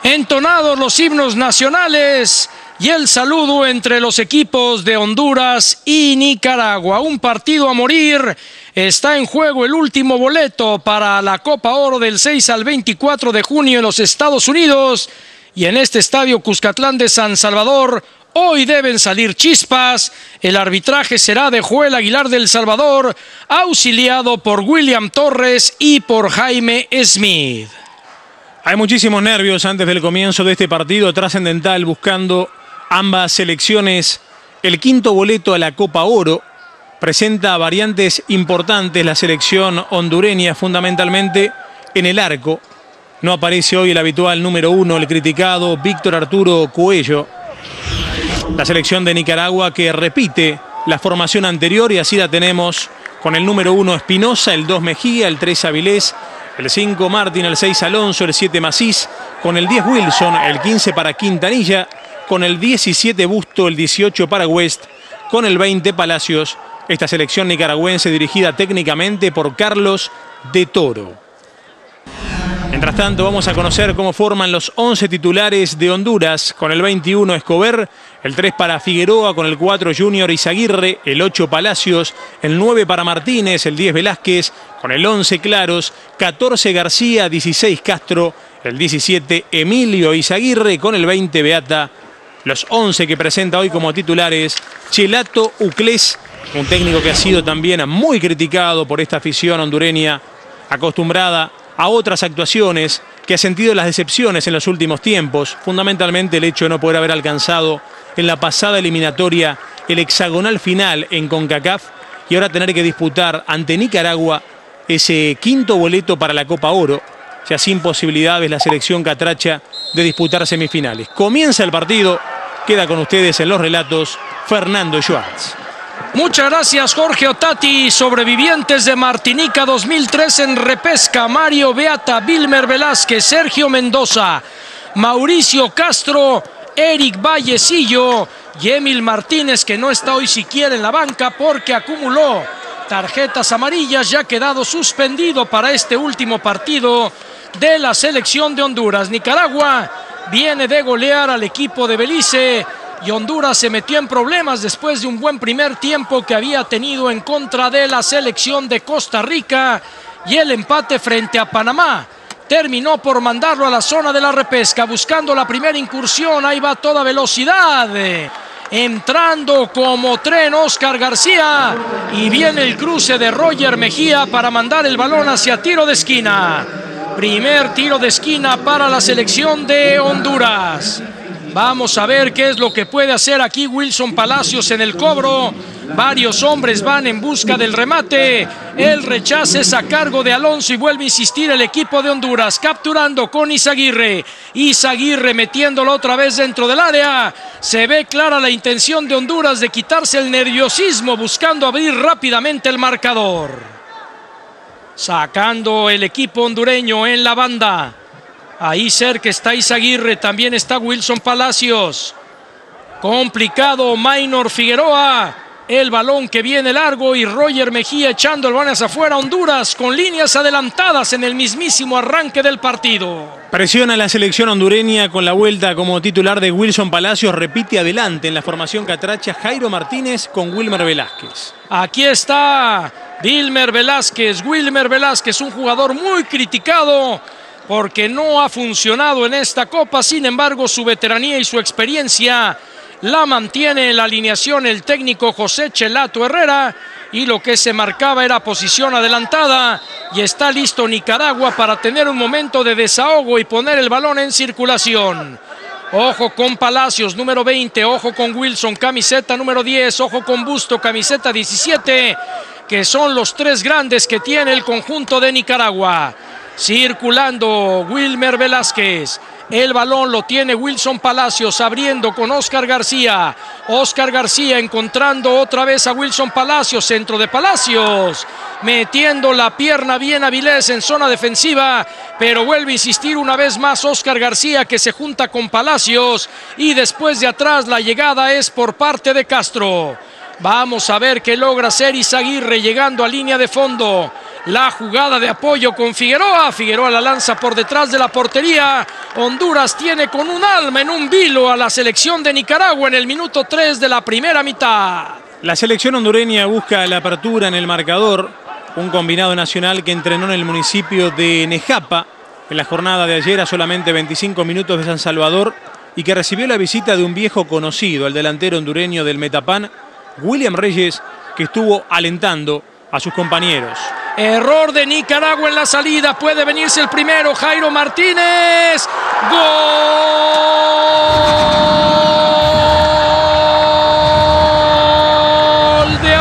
Entonados los himnos nacionales y el saludo entre los equipos de Honduras y Nicaragua. Un partido a morir. Está en juego el último boleto para la Copa Oro del 6 al 24 de junio en los Estados Unidos. Y en este estadio Cuscatlán de San Salvador, hoy deben salir chispas. El arbitraje será de Joel Aguilar del Salvador, auxiliado por William Torres y por Jaime Smith. Hay muchísimos nervios antes del comienzo de este partido trascendental, buscando ambas selecciones el quinto boleto a la Copa Oro. Presenta variantes importantes la selección hondureña, fundamentalmente en el arco. No aparece hoy el habitual número 1, el criticado Víctor Arturo Coello. La selección de Nicaragua que repite la formación anterior, y así la tenemos con el número 1 Espinosa, el 2 Mejía, el 3 Avilés, el 5 Martín, el 6 Alonso, el 7 Macís, con el 10 Wilson, el 15 para Quintanilla, con el 17 Busto, el 18 para West, con el 20 Palacios. Esta selección nicaragüense dirigida técnicamente por Carlos de Toro. Mientras tanto, vamos a conocer cómo forman los 11 titulares de Honduras. Con el 21 Escobar, el 3 para Figueroa, con el 4 Junior Izaguirre, el 8 Palacios, el 9 para Martínez, el 10 Velázquez, con el 11 Claros, 14 García, 16 Castro, el 17 Emilio Izaguirre, con el 20 Beata. Los 11 que presenta hoy como titulares Chelato Uclés, un técnico que ha sido también muy criticado por esta afición hondureña, acostumbrada a otras actuaciones, que ha sentido las decepciones en los últimos tiempos, fundamentalmente el hecho de no poder haber alcanzado en la pasada eliminatoria el hexagonal final en CONCACAF y ahora tener que disputar ante Nicaragua ese quinto boleto para la Copa Oro, ya sin posibilidades la selección catracha de disputar semifinales. Comienza el partido, queda con ustedes en los relatos Fernando Schwartz. Muchas gracias, Jorge Otati. Sobrevivientes de Martinica 2003 en repesca: Mario Beata, Wilmer Velázquez, Sergio Mendoza, Mauricio Castro, Eric Vallecillo y Emil Martínez, que no está hoy siquiera en la banca porque acumuló tarjetas amarillas, ya ha quedado suspendido para este último partido de la selección de Honduras. Nicaragua viene de golear al equipo de Belice y Honduras se metió en problemas después de un buen primer tiempo que había tenido en contra de la selección de Costa Rica, y el empate frente a Panamá terminó por mandarlo a la zona de la repesca, buscando la primera incursión. Ahí va a toda velocidad, entrando como tren Oscar García, y viene el cruce de Roger Mejía para mandar el balón hacia tiro de esquina. Primer tiro de esquina para la selección de Honduras. Vamos a ver qué es lo que puede hacer aquí Wilson Palacios en el cobro. Varios hombres van en busca del remate. El rechace es a cargo de Alonso y vuelve a insistir el equipo de Honduras, capturando con Izaguirre. Izaguirre metiéndolo otra vez dentro del área. Se ve clara la intención de Honduras de quitarse el nerviosismo, buscando abrir rápidamente el marcador. Sacando el equipo hondureño en la banda. Ahí cerca está Izaguirre, también está Wilson Palacios. Complicado Maynor Figueroa. El balón que viene largo y Roger Mejía echando el balón hacia afuera. Honduras con líneas adelantadas en el mismísimo arranque del partido. Presiona la selección hondureña con la vuelta como titular de Wilson Palacios. Repite adelante en la formación catracha Jairo Martínez con Wilmer Velázquez. Aquí está Wilmer Velázquez. Wilmer Velázquez, un jugador muy criticado porque no ha funcionado en esta Copa. Sin embargo, su veteranía y su experiencia la mantiene en la alineación el técnico José Chelato Herrera, y lo que se marcaba era posición adelantada, y está listo Nicaragua para tener un momento de desahogo y poner el balón en circulación. Ojo con Palacios, número 20, ojo con Wilson, camiseta número 10, ojo con Busto, camiseta 17, que son los tres grandes que tiene el conjunto de Nicaragua. Circulando Wilmer Velázquez. El balón lo tiene Wilson Palacios, abriendo con Oscar García. Oscar García encontrando otra vez a Wilson Palacios. Centro de Palacios. Metiendo la pierna bien Avilés en zona defensiva. Pero vuelve a insistir una vez más Oscar García, que se junta con Palacios. Y después de atrás la llegada es por parte de Castro. Vamos a ver qué logra hacer Izaguirre llegando a línea de fondo. La jugada de apoyo con Figueroa. Figueroa la lanza por detrás de la portería. Honduras tiene con un alma en un vilo a la selección de Nicaragua en el minuto 3 de la primera mitad. La selección hondureña busca la apertura en el marcador. Un combinado nacional que entrenó en el municipio de Nejapa en la jornada de ayer a solamente 25 minutos de San Salvador y que recibió la visita de un viejo conocido, el delantero hondureño del Metapan, William Reyes, que estuvo alentando a sus compañeros. Error de Nicaragua en la salida. Puede venirse el primero. Jairo Martínez. ¡Gol de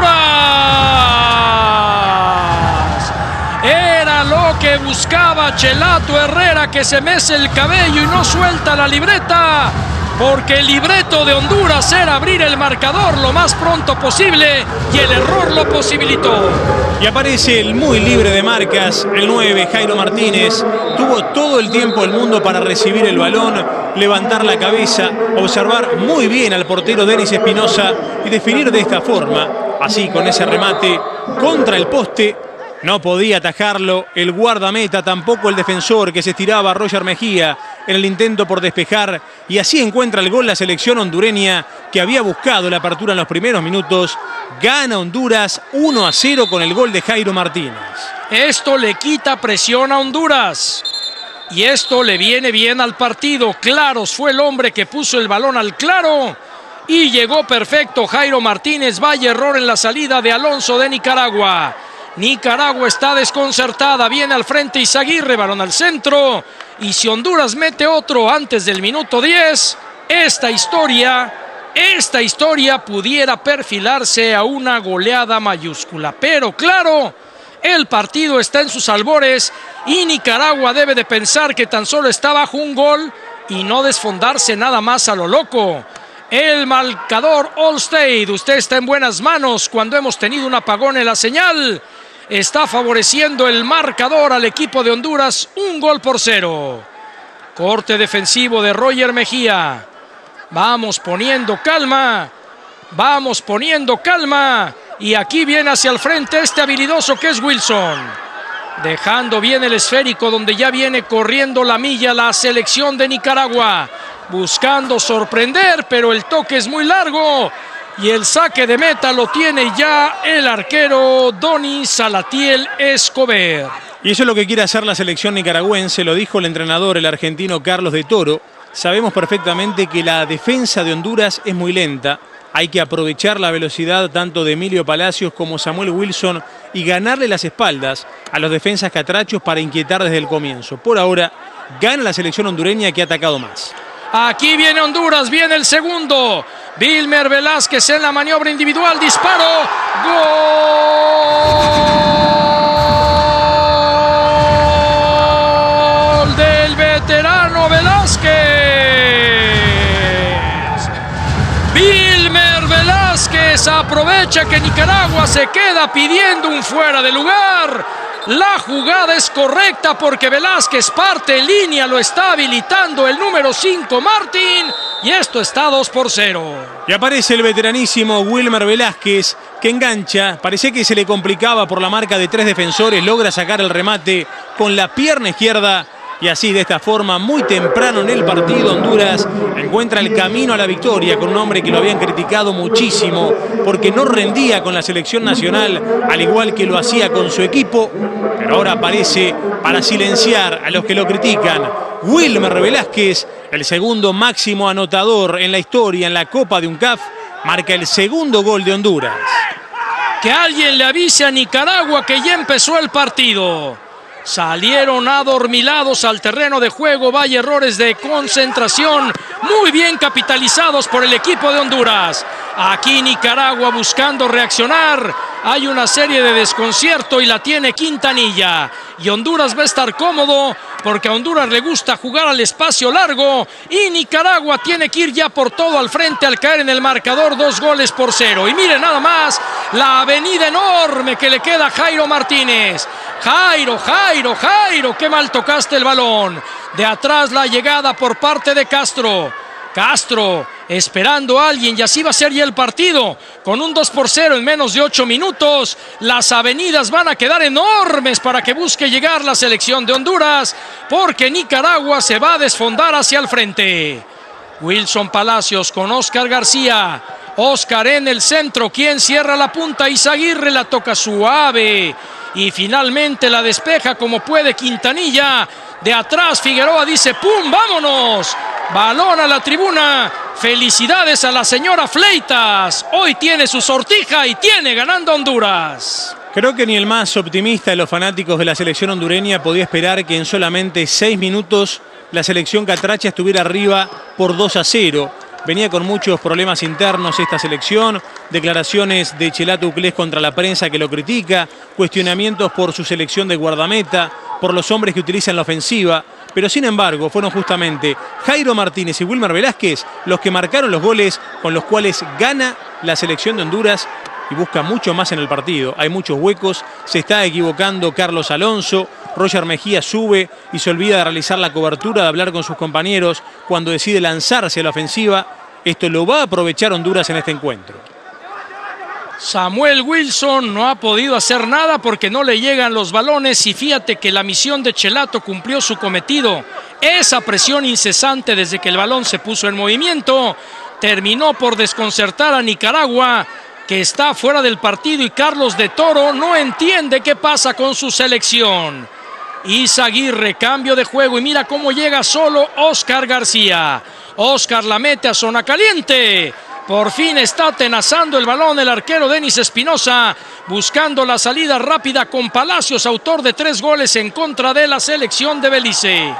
Honduras! Era lo que buscaba Chelato Herrera, que se mece el cabello y no suelta la libreta, porque el libreto de Honduras era abrir el marcador lo más pronto posible y el error lo posibilitó. Y aparece el muy libre de marcas, el 9, Jairo Martínez. Tuvo todo el tiempo del mundo para recibir el balón, levantar la cabeza, observar muy bien al portero Denis Espinosa y definir de esta forma, así con ese remate contra el poste. No podía atajarlo el guardameta, tampoco el defensor que se estiraba, Roger Mejía, en el intento por despejar. Y así encuentra el gol la selección hondureña, que había buscado la apertura en los primeros minutos. Gana Honduras 1-0 con el gol de Jairo Martínez. Esto le quita presión a Honduras. Y esto le viene bien al partido. Claros fue el hombre que puso el balón al claro. Y llegó perfecto Jairo Martínez. Vaya error en la salida de Alonso de Nicaragua. Nicaragua está desconcertada, viene al frente Izaguirre, balón al centro, y si Honduras mete otro antes del minuto 10, esta historia pudiera perfilarse a una goleada mayúscula. Pero claro, el partido está en sus albores y Nicaragua debe de pensar que tan solo está bajo un gol y no desfondarse nada más a lo loco. El marcador Allstate, usted está en buenas manos cuando hemos tenido un apagón en la señal. Está favoreciendo el marcador al equipo de Honduras, 1-0. Corte defensivo de Roger Mejía. Vamos poniendo calma. Y aquí viene hacia el frente este habilidoso que es Wilson. Dejando bien el esférico donde ya viene corriendo la milla la selección de Nicaragua. Buscando sorprender, pero el toque es muy largo. Y el saque de meta lo tiene ya el arquero Donny Salatiel Escobar. Y eso es lo que quiere hacer la selección nicaragüense, lo dijo el entrenador, el argentino Carlos de Toro. Sabemos perfectamente que la defensa de Honduras es muy lenta. Hay que aprovechar la velocidad tanto de Emilio Palacios como Samuel Wilson y ganarle las espaldas a los defensas catrachos para inquietar desde el comienzo. Por ahora, gana la selección hondureña que ha atacado más. Aquí viene Honduras, viene el segundo. Wilmer Velázquez en la maniobra individual, disparo. ¡Gol del veterano Velázquez! Wilmer Velázquez aprovecha que Nicaragua se queda pidiendo un fuera de lugar. La jugada es correcta porque Velázquez parte en línea, lo está habilitando el número 5 Martín y esto está 2-0. Y aparece el veteranísimo Wilmer Velázquez que engancha, parecía que se le complicaba por la marca de 3 defensores, logra sacar el remate con la pierna izquierda. Y así, de esta forma, muy temprano en el partido, Honduras encuentra el camino a la victoria con un hombre que lo habían criticado muchísimo porque no rendía con la selección nacional, al igual que lo hacía con su equipo. Pero ahora aparece para silenciar a los que lo critican. Wilmer Velázquez, el segundo máximo anotador en la historia en la Copa de UNCAF, marca el segundo gol de Honduras. Que alguien le avise a Nicaragua que ya empezó el partido. Salieron adormilados al terreno de juego, vaya errores de concentración, muy bien capitalizados por el equipo de Honduras. Aquí Nicaragua buscando reaccionar, hay una serie de desconcierto y la tiene Quintanilla. Y Honduras va a estar cómodo porque a Honduras le gusta jugar al espacio largo y Nicaragua tiene que ir ya por todo al frente al caer en el marcador 2-0. Y miren nada más la avenida enorme que le queda a Jairo Martínez. Jairo, qué mal tocaste el balón. De atrás la llegada por parte de Castro. Castro esperando a alguien y así va a ser ya el partido. Con un 2-0 en menos de 8 minutos. Las avenidas van a quedar enormes para que busque llegar la selección de Honduras, porque Nicaragua se va a desfondar hacia el frente. Wilson Palacios con Oscar García. Oscar en el centro. ¿Quién cierra la punta? Izaguirre la toca suave. Y finalmente la despeja como puede Quintanilla. De atrás Figueroa dice ¡pum! ¡Vámonos! Balón a la tribuna. Felicidades a la señora Fleitas. Hoy tiene su sortija y tiene ganando Honduras. Creo que ni el más optimista de los fanáticos de la selección hondureña podía esperar que en solamente 6 minutos la selección catracha estuviera arriba por 2-0. Venía con muchos problemas internos esta selección, declaraciones de Chelato Uclés contra la prensa que lo critica, cuestionamientos por su selección de guardameta, por los hombres que utilizan la ofensiva, pero sin embargo fueron justamente Jairo Martínez y Wilmer Velázquez los que marcaron los goles con los cuales gana la selección de Honduras y busca mucho más en el partido. Hay muchos huecos, se está equivocando Carlos Alonso, Roger Mejía sube y se olvida de realizar la cobertura, de hablar con sus compañeros cuando decide lanzarse a la ofensiva. Esto lo va a aprovechar Honduras en este encuentro. Samuel Wilson no ha podido hacer nada porque no le llegan los balones y fíjate que la misión de Chelato cumplió su cometido. Esa presión incesante desde que el balón se puso en movimiento terminó por desconcertar a Nicaragua, que está fuera del partido, y Carlos de Toro no entiende qué pasa con su selección. Izaguirre, cambio de juego y mira cómo llega solo Oscar García. Oscar la mete a zona caliente. Por fin está atenazando el balón el arquero Denis Espinosa, buscando la salida rápida con Palacios, autor de 3 goles en contra de la selección de Belice.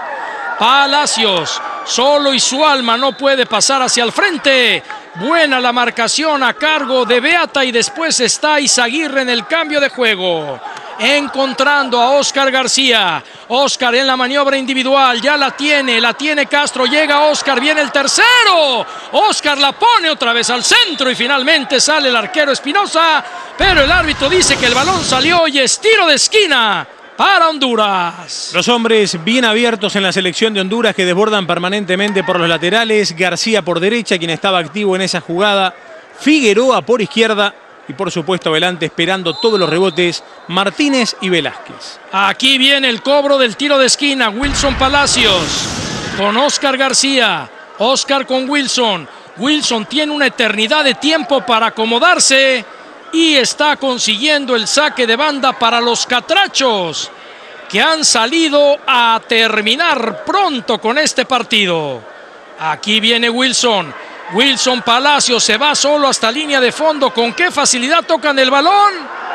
Palacios, solo y su alma, no puede pasar hacia el frente. Buena la marcación a cargo de Beata y después está Izaguirre en el cambio de juego. Encontrando a Oscar García. Oscar en la maniobra individual, ya la tiene Castro, llega Oscar, viene el tercero. Oscar la pone otra vez al centro y finalmente sale el arquero Espinosa, pero el árbitro dice que el balón salió y es tiro de esquina para Honduras. Los hombres bien abiertos en la selección de Honduras que desbordan permanentemente por los laterales. García por derecha, quien estaba activo en esa jugada. Figueroa por izquierda. Y por supuesto adelante esperando todos los rebotes Martínez y Velázquez. Aquí viene el cobro del tiro de esquina. Wilson Palacios con Oscar García. Oscar con Wilson. Wilson tiene una eternidad de tiempo para acomodarse y está consiguiendo el saque de banda para los catrachos, que han salido a terminar pronto con este partido. Aquí viene Wilson. Wilson Palacios se va solo hasta línea de fondo. Con qué facilidad tocan el balón.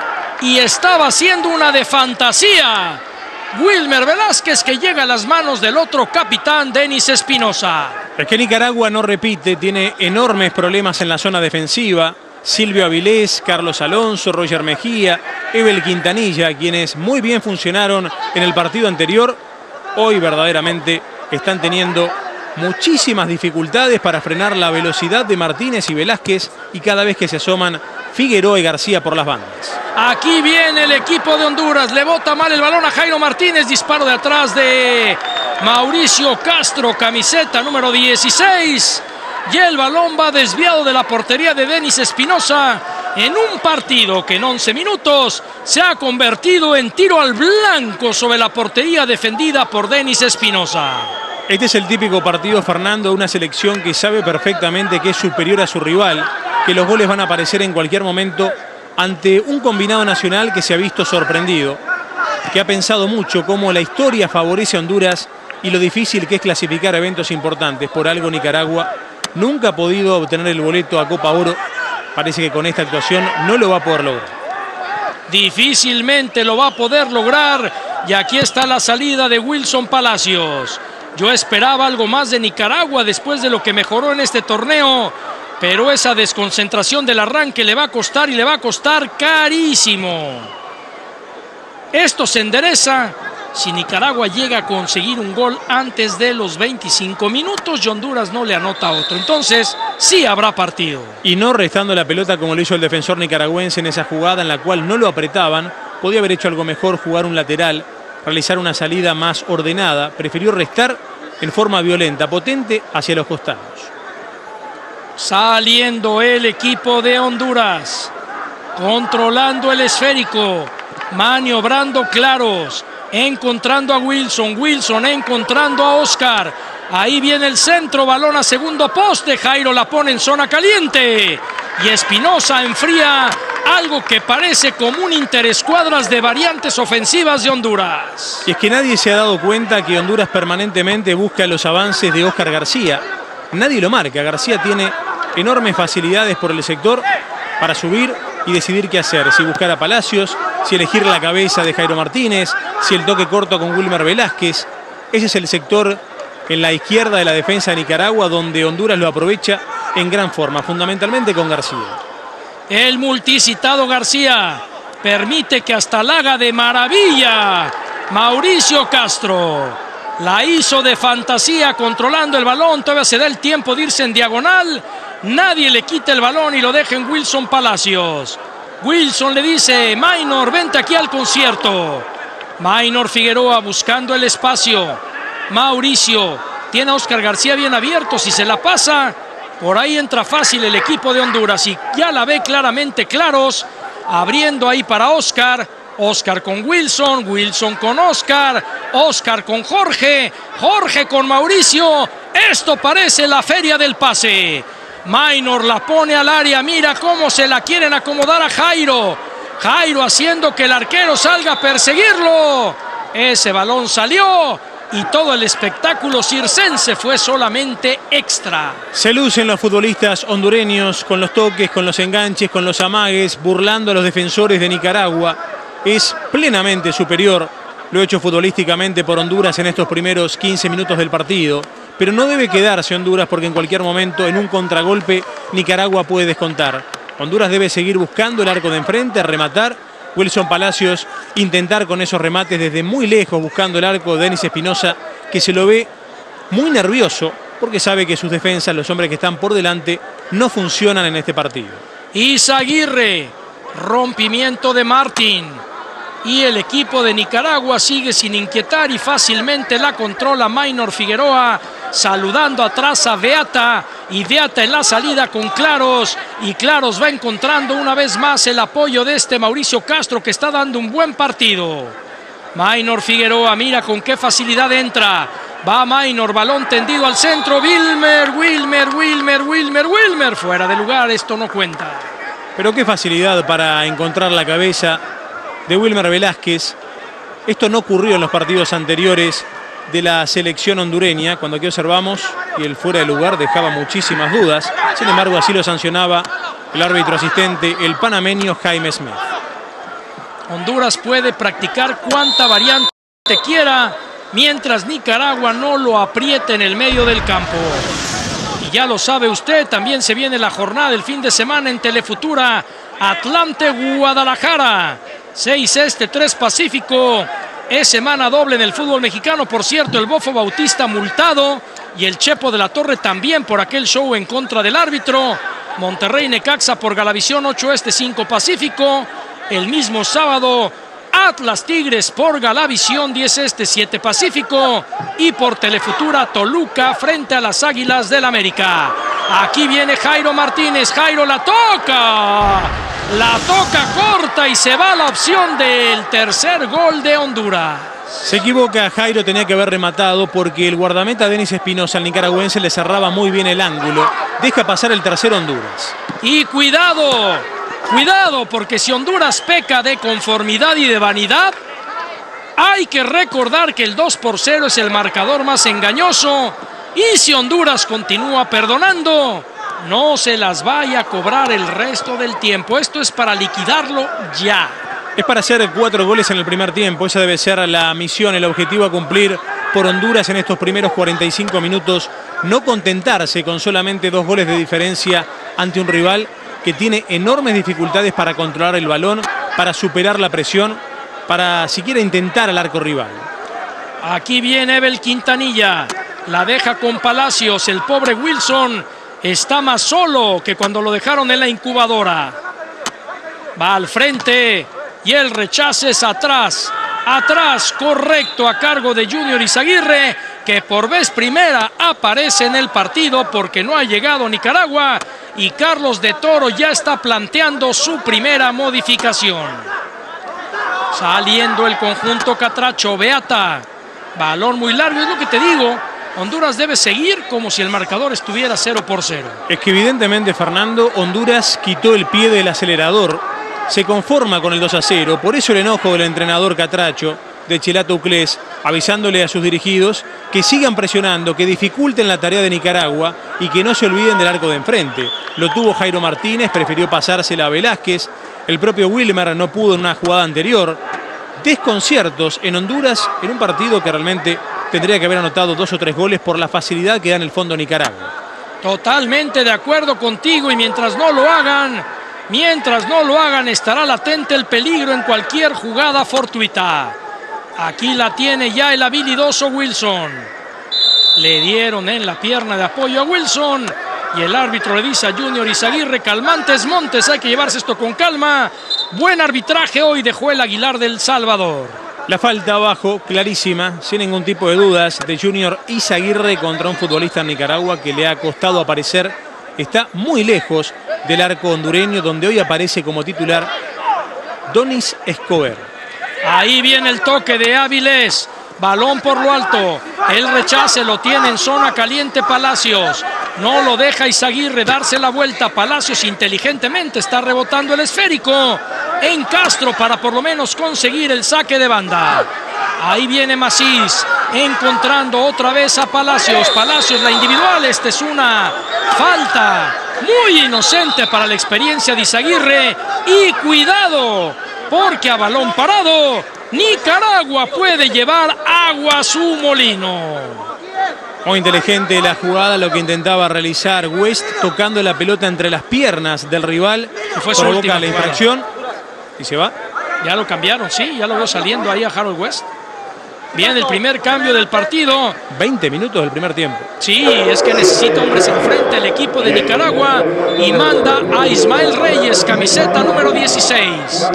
Y estaba haciendo una de fantasía Wilmer Velázquez, que llega a las manos del otro capitán, Denis Espinosa. Es que Nicaragua no repite, tiene enormes problemas en la zona defensiva. Silvio Avilés, Carlos Alonso, Roger Mejía, Evel Quintanilla, quienes muy bien funcionaron en el partido anterior, hoy verdaderamente están teniendo muchísimas dificultades para frenar la velocidad de Martínez y Velázquez, y cada vez que se asoman Figueroa y García por las bandas. Aquí viene el equipo de Honduras, le bota mal el balón a Jairo Martínez, disparo de atrás de Mauricio Castro, camiseta número 16, y el balón va desviado de la portería de Denis Espinosa en un partido que en 11 minutos se ha convertido en tiro al blanco sobre la portería defendida por Denis Espinosa. Este es el típico partido, Fernando, de una selección que sabe perfectamente que es superior a su rival, que los goles van a aparecer en cualquier momento ante un combinado nacional que se ha visto sorprendido, que ha pensado mucho cómo la historia favorece a Honduras y lo difícil que es clasificar eventos importantes. Por algo Nicaragua nunca ha podido obtener el boleto a Copa Oro. Parece que con esta actuación no lo va a poder lograr. Difícilmente lo va a poder lograr, y aquí está la salida de Wilson Palacios. Yo esperaba algo más de Nicaragua después de lo que mejoró en este torneo, pero esa desconcentración del arranque le va a costar, y le va a costar carísimo. Esto se endereza si Nicaragua llega a conseguir un gol antes de los 25 minutos y Honduras no le anota otro. Entonces sí habrá partido. Y no restando la pelota como lo hizo el defensor nicaragüense en esa jugada en la cual no lo apretaban. Podía haber hecho algo mejor, jugar un lateral, realizar una salida más ordenada. Prefirió restar en forma violenta, potente, hacia los costados. Saliendo el equipo de Honduras. Controlando el esférico. Maniobrando claros. Encontrando a Wilson. Wilson encontrando a Oscar. Ahí viene el centro. Balón a segundo poste. Jairo la pone en zona caliente. Y Espinosa enfría algo que parece como un interescuadras de variantes ofensivas de Honduras. Y es que nadie se ha dado cuenta que Honduras permanentemente busca los avances de Oscar García. Nadie lo marca. García tiene enormes facilidades por el sector para subir y decidir qué hacer. Si buscar a Palacios, si elegir la cabeza de Jairo Martínez, si el toque corto con Wilmer Velázquez. Ese es el sector en la izquierda de la defensa de Nicaragua donde Honduras lo aprovecha en gran forma, fundamentalmente con García. El multicitado García permite que hasta la haga de maravilla Mauricio Castro. La hizo de fantasía controlando el balón. Todavía se da el tiempo de irse en diagonal. Nadie le quita el balón y lo deja en Wilson Palacios. Wilson le dice: Maynor, vente aquí al concierto. Maynor Figueroa buscando el espacio. Mauricio tiene a Oscar García bien abierto. Si se la pasa, por ahí entra fácil el equipo de Honduras. Y ya la ve claramente claros. Abriendo ahí para Oscar. Oscar con Wilson. Wilson con Oscar. Oscar con Jorge. Jorge con Mauricio. Esto parece la feria del pase. Maynor la pone al área. Mira cómo se la quieren acomodar a Jairo. Jairo haciendo que el arquero salga a perseguirlo. Ese balón salió. Y todo el espectáculo circense fue solamente extra. Se lucen los futbolistas hondureños con los toques, con los enganches, con los amagues, burlando a los defensores de Nicaragua. Es plenamente superior lo hecho futbolísticamente por Honduras en estos primeros 15 minutos del partido. Pero no debe quedarse Honduras porque en cualquier momento, en un contragolpe, Nicaragua puede descontar. Honduras debe seguir buscando el arco de enfrente, rematar. Wilson Palacios intentar con esos remates desde muy lejos, buscando el arco de Denis Espinosa, que se lo ve muy nervioso porque sabe que sus defensas, los hombres que están por delante, no funcionan en este partido. Izaguirre, rompimiento de Martín. Y el equipo de Nicaragua sigue sin inquietar y fácilmente la controla Maynor Figueroa, saludando atrás a Beata. Y Beata en la salida con Claros. Y Claros va encontrando una vez más el apoyo de este Mauricio Castro, que está dando un buen partido. Maynor Figueroa, mira con qué facilidad entra. Va Maynor, balón tendido al centro. Wilmer. Fuera de lugar, esto no cuenta. Pero qué facilidad para encontrar la cabeza de Wilmer Velázquez. Esto no ocurrió en los partidos anteriores de la selección hondureña, cuando aquí observamos y el fuera de lugar dejaba muchísimas dudas. Sin embargo, así lo sancionaba el árbitro asistente, el panameño Jaime Smith. Honduras puede practicar cuanta variante quiera mientras Nicaragua no lo apriete en el medio del campo. Y ya lo sabe usted, también se viene la jornada del fin de semana en Telefutura. Atlante Guadalajara, 6 Este, 3 Pacífico. Es semana doble en el fútbol mexicano. Por cierto, el Bofo Bautista multado y el Chepo de la Torre también por aquel show en contra del árbitro. Monterrey Necaxa por Galavisión, 8 Este, 5 Pacífico. El mismo sábado, Atlas Tigres por Galavisión, 10 Este, 7 Pacífico. Y por Telefutura, Toluca frente a las Águilas del América. Aquí viene Jairo Martínez. Jairo la toca. La toca corta y se va la opción del tercer gol de Honduras. Se equivoca, Jairo tenía que haber rematado porque el guardameta Denis Espinosa, el nicaragüense, le cerraba muy bien el ángulo. Deja pasar el tercer Honduras. Y cuidado, porque si Honduras peca de conformidad y de vanidad, hay que recordar que el 2-0 es el marcador más engañoso. Y si Honduras continúa perdonando, no se las vaya a cobrar el resto del tiempo. Esto es para liquidarlo ya. Es para hacer 4 goles en el primer tiempo. Esa debe ser la misión, el objetivo a cumplir por Honduras en estos primeros 45 minutos. No contentarse con solamente 2 goles de diferencia ante un rival que tiene enormes dificultades para controlar el balón, para superar la presión, para siquiera intentar al arco rival. Aquí viene Evel Quintanilla. La deja con Palacios. El pobre Wilson está más solo que cuando lo dejaron en la incubadora. Va al frente y el rechace es atrás. Atrás, correcto, a cargo de Junior Izaguirre. que por vez primera aparece en el partido porque no ha llegado Nicaragua y Carlos de Toro ya está planteando su primera modificación. Saliendo el conjunto catracho, Beata, balón muy largo, es lo que te digo. Honduras debe seguir como si el marcador estuviera 0-0. Es que evidentemente, Fernando, Honduras quitó el pie del acelerador, se conforma con el 2-0, por eso el enojo del entrenador catracho, de Chelato Uclés, avisándole a sus dirigidos que sigan presionando, que dificulten la tarea de Nicaragua y que no se olviden del arco de enfrente. Lo tuvo Jairo Martínez, prefirió pasársela a Velázquez, el propio Wilmer no pudo en una jugada anterior. Desconciertos en Honduras en un partido que realmente tendría que haber anotado 2 o 3 goles por la facilidad que da en el fondo Nicaragua. Totalmente de acuerdo contigo, y mientras no lo hagan, estará latente el peligro en cualquier jugada fortuita. Aquí la tiene ya el habilidoso Wilson. Le dieron en la pierna de apoyo a Wilson y el árbitro le dice a Junior Izaguirre: calmantes montes, hay que llevarse esto con calma. Buen arbitraje hoy dejó el Aguilar del Salvador. La falta abajo, clarísima, sin ningún tipo de dudas, de Junior Izaguirre contra un futbolista en Nicaragua que le ha costado aparecer. Está muy lejos del arco hondureño, donde hoy aparece como titular Donis Escobar. Ahí viene el toque de Áviles. Balón por lo alto. El rechace lo tiene en zona caliente Palacios. No lo deja Izaguirre darse la vuelta. Palacios inteligentemente está rebotando el esférico en Castro para por lo menos conseguir el saque de banda. Ahí viene Macís encontrando otra vez a Palacios. Palacios la individual. Esta es una falta muy inocente para la experiencia de Izaguirre. Y cuidado, porque a balón parado Nicaragua puede llevar agua a su molino. Muy inteligente la jugada, lo que intentaba realizar West, tocando la pelota entre las piernas del rival. Provoca la infracción y se va. Ya lo cambiaron, sí, ya lo veo saliendo ahí a Harold West. Bien, el primer cambio del partido. 20 minutos del primer tiempo. Sí, es que necesita hombres enfrente el equipo de Nicaragua y manda a Ismael Reyes, camiseta número 16.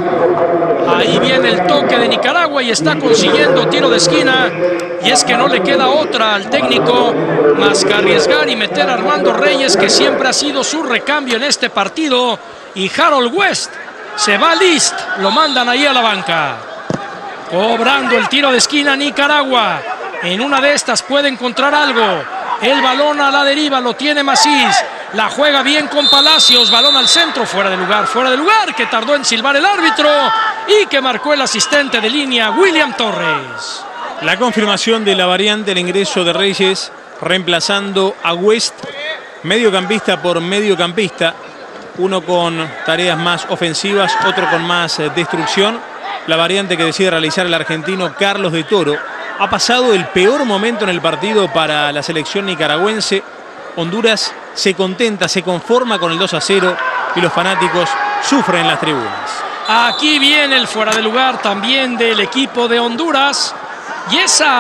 Ahí viene el toque de Nicaragua y está consiguiendo tiro de esquina. Y es que no le queda otra al técnico más que arriesgar y meter a Armando Reyes, que siempre ha sido su recambio en este partido. Y Harold West se va list, lo mandan ahí a la banca. Cobrando el tiro de esquina Nicaragua. En una de estas puede encontrar algo. El balón a la deriva lo tiene Macís. La juega bien con Palacios. Balón al centro, fuera de lugar, que tardó en silbar el árbitro y que marcó el asistente de línea William Torres. La confirmación de la variante, el ingreso de Reyes reemplazando a West, mediocampista por mediocampista. Uno con tareas más ofensivas, otro con más destrucción. La variante que decide realizar el argentino Carlos de Toro. Ha pasado el peor momento en el partido para la selección nicaragüense. Honduras se contenta, se conforma con el 2-0 y los fanáticos sufren en las tribunas. Aquí viene el fuera de lugar también del equipo de Honduras. Y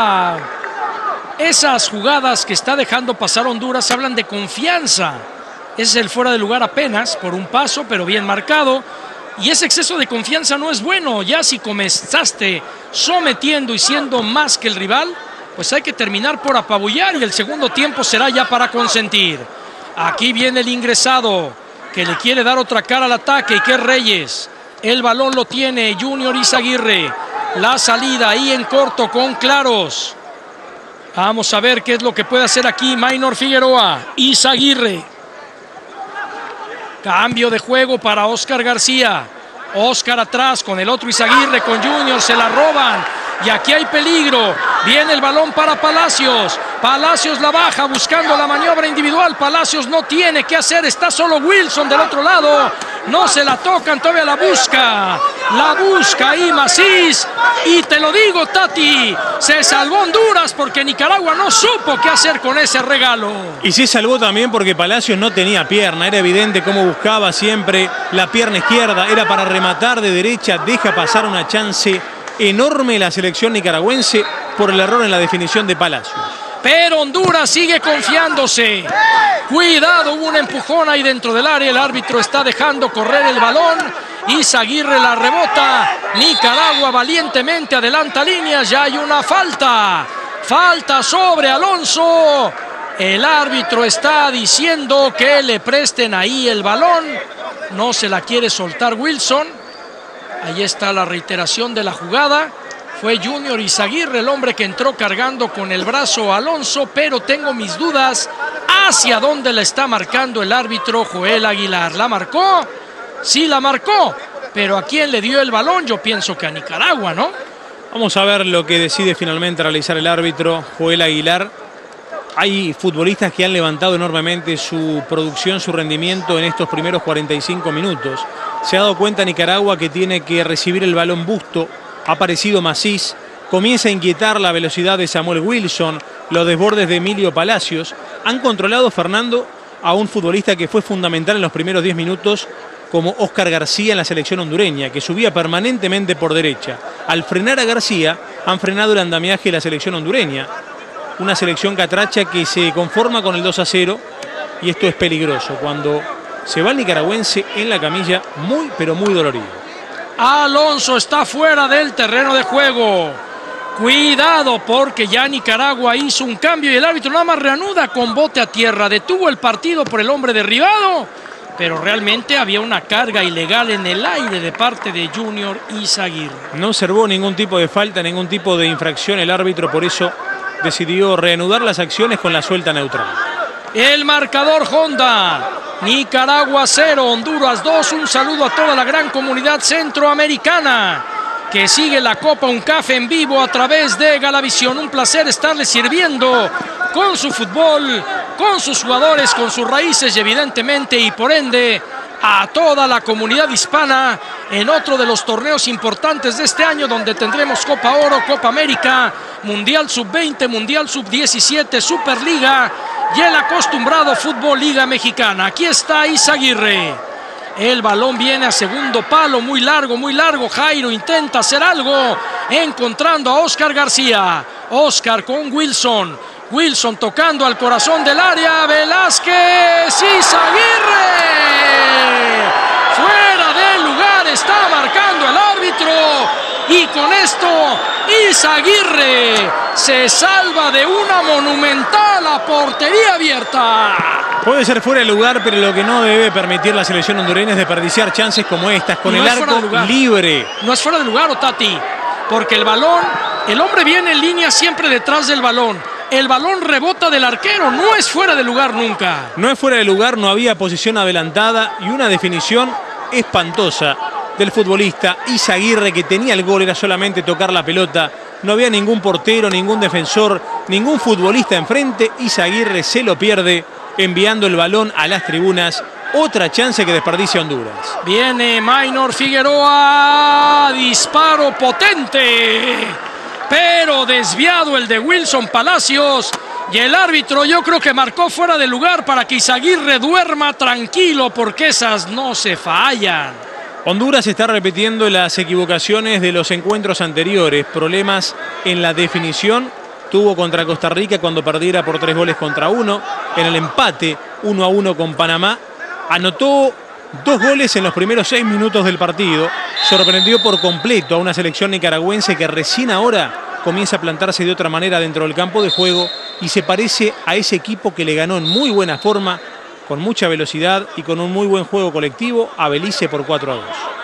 esas jugadas que está dejando pasar Honduras hablan de confianza. Es el fuera de lugar apenas por un paso, pero bien marcado. Y ese exceso de confianza no es bueno. Ya si comenzaste sometiendo y siendo más que el rival, pues hay que terminar por apabullar y el segundo tiempo será ya para consentir. Aquí viene el ingresado que le quiere dar otra cara al ataque y que es Reyes. El balón lo tiene Junior Izaguirre. La salida ahí en corto con Claros. Vamos a ver qué es lo que puede hacer aquí Maynor Figueroa. Izaguirre. Cambio de juego para Oscar García. Oscar atrás con el otro Izaguirre, con Junior, se la roban. Y aquí hay peligro. Viene el balón para Palacios. Palacios la baja buscando la maniobra individual. Palacios no tiene qué hacer. Está solo Wilson del otro lado. No se la tocan, todavía la busca. La busca ahí Macís. Y te lo digo, Tati, se salvó Honduras porque Nicaragua no supo qué hacer con ese regalo. Y se salvó también porque Palacios no tenía pierna. Era evidente cómo buscaba siempre la pierna izquierda. Era para rematar de derecha. Deja pasar una chance enorme la selección nicaragüense por el error en la definición de Palacios. Pero Honduras sigue confiándose. Cuidado, hubo un empujón ahí dentro del área. El árbitro está dejando correr el balón. Izaguirre la rebota. Nicaragua valientemente adelanta líneas. Ya hay una falta. Falta sobre Alonso. El árbitro está diciendo que le presten ahí el balón. No se la quiere soltar Wilson. Ahí está la reiteración de la jugada. Fue Junior Izaguirre el hombre que entró cargando con el brazo a Alonso, pero tengo mis dudas hacia dónde la está marcando el árbitro Joel Aguilar. ¿La marcó? Sí, la marcó. Pero ¿a quién le dio el balón? Yo pienso que a Nicaragua, ¿no? Vamos a ver lo que decide finalmente realizar el árbitro Joel Aguilar. Hay futbolistas que han levantado enormemente su producción, su rendimiento en estos primeros 45 minutos. Se ha dado cuenta Nicaragua que tiene que recibir el balón Busto. Ha aparecido Macís. Comienza a inquietar la velocidad de Samuel Wilson, los desbordes de Emilio Palacios. Han controlado, Fernando, a un futbolista que fue fundamental en los primeros 10 minutos, como Óscar García en la selección hondureña, que subía permanentemente por derecha. Al frenar a García, han frenado el andamiaje de la selección hondureña. Una selección catracha que se conforma con el 2-0, y esto es peligroso cuando se va el nicaragüense en la camilla muy, pero muy dolorido. Alonso está fuera del terreno de juego. Cuidado porque ya Nicaragua hizo un cambio y el árbitro nada más reanuda con bote a tierra. Detuvo el partido por el hombre derribado, pero realmente había una carga ilegal en el aire de parte de Junior Izaguirre. No observó ningún tipo de falta, ningún tipo de infracción el árbitro, por eso decidió reanudar las acciones con la suelta neutral. El marcador Honda. Nicaragua 0, Honduras 2. Un saludo a toda la gran comunidad centroamericana que sigue la Copa UNCAF en vivo a través de Galavisión. Un placer estarles sirviendo con su fútbol, con sus jugadores, con sus raíces y evidentemente y por ende a toda la comunidad hispana en otro de los torneos importantes de este año, donde tendremos Copa Oro, Copa América, Mundial Sub-20, Mundial Sub-17, Superliga y el acostumbrado Fútbol Liga Mexicana. Aquí está Izaguirre. El balón viene a segundo palo, muy largo, muy largo. Jairo intenta hacer algo, encontrando a Óscar García. Óscar con Wilson. Wilson tocando al corazón del área. Velázquez, Izaguirre. Fuera del lugar, está marcando el árbitro. Y con esto, Izaguirre se salva de una monumental a portería abierta. Puede ser fuera de lugar, pero lo que no debe permitir la selección hondureña es desperdiciar chances como estas, con el arco libre. No es fuera de lugar, Otati, porque el balón, el hombre viene en línea siempre detrás del balón. El balón rebota del arquero, no es fuera de lugar nunca. No es fuera de lugar, no había posición adelantada y una definición espantosa del futbolista Izaguirre, que tenía el gol, era solamente tocar la pelota. No había ningún portero, ningún defensor, ningún futbolista enfrente. Izaguirre se lo pierde, enviando el balón a las tribunas. Otra chance que desperdicia Honduras. Viene Maynor Figueroa, disparo potente, pero desviado el de Wilson Palacios. Y el árbitro yo creo que marcó fuera de lugar para que Izaguirre duerma tranquilo, porque esas no se fallan. Honduras está repitiendo las equivocaciones de los encuentros anteriores. Problemas en la definición tuvo contra Costa Rica cuando perdiera por 3-1. En el empate 1-1 con Panamá. Anotó 2 goles en los primeros 6 minutos del partido. Sorprendió por completo a una selección nicaragüense que recién ahora comienza a plantarse de otra manera dentro del campo de juego y se parece a ese equipo que le ganó en muy buena forma, con mucha velocidad y con un muy buen juego colectivo, a Belice por 4-2.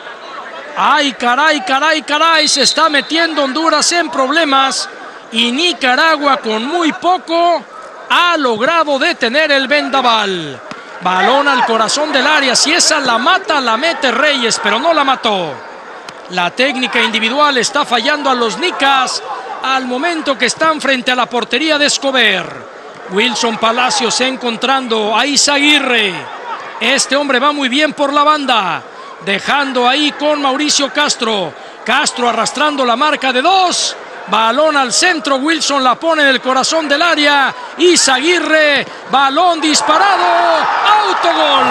¡Ay, caray, caray, caray! Se está metiendo Honduras en problemas y Nicaragua con muy poco ha logrado detener el vendaval. Balón al corazón del área. Si esa la mata, la mete Reyes, pero no la mató. La técnica individual está fallando a los nicas al momento que están frente a la portería de Escobar. Wilson Palacios encontrando a Izaguirre. Este hombre va muy bien por la banda, dejando ahí con Mauricio Castro. Castro arrastrando la marca de 2. Balón al centro, Wilson la pone en el corazón del área. Izaguirre, balón disparado. Autogol.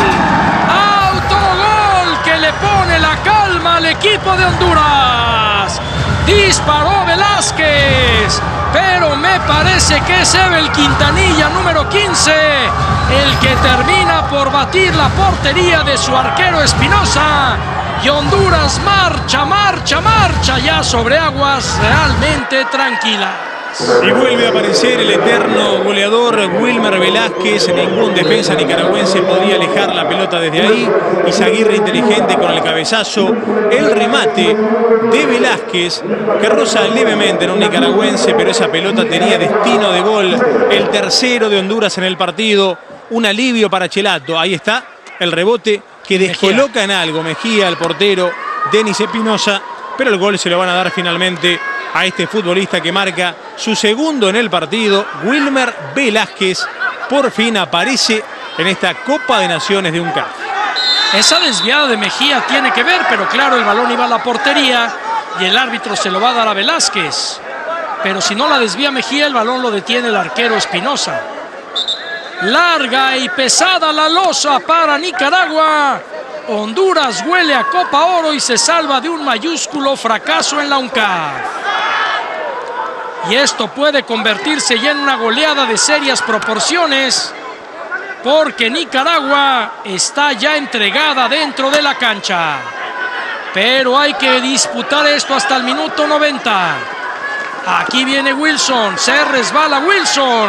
Autogol que le pone la calma al equipo de Honduras. Disparó Velázquez, pero me parece que es Evel Quintanilla, número 15, el que termina por batir la portería de su arquero Espinosa. Y Honduras marcha, marcha, marcha ya sobre aguas realmente tranquilas. Y vuelve a aparecer el eterno goleador Wilmer Velázquez. Ningún defensa nicaragüense podía alejar la pelota desde ahí. Izaguirre inteligente con el cabezazo. El remate de Velázquez, que roza levemente en un nicaragüense, pero esa pelota tenía destino de gol. El tercero de Honduras en el partido. Un alivio para Chelato. Ahí está el rebote que descoloca en algo Mejía, el portero Denis Espinosa. Pero el gol se lo van a dar finalmente a este futbolista que marca su segundo en el partido. Wilmer Velázquez por fin aparece en esta Copa de Naciones de UNCAF. Esa desviada de Mejía tiene que ver, pero claro, el balón iba a la portería y el árbitro se lo va a dar a Velázquez. Pero si no la desvía Mejía, el balón lo detiene el arquero Espinosa. Larga y pesada la losa para Nicaragua. Honduras huele a Copa Oro y se salva de un mayúsculo fracaso en la UNCAF. Y esto puede convertirse ya en una goleada de serias proporciones, porque Nicaragua está ya entregada dentro de la cancha. Pero hay que disputar esto hasta el minuto 90. Aquí viene Wilson, se resbala Wilson.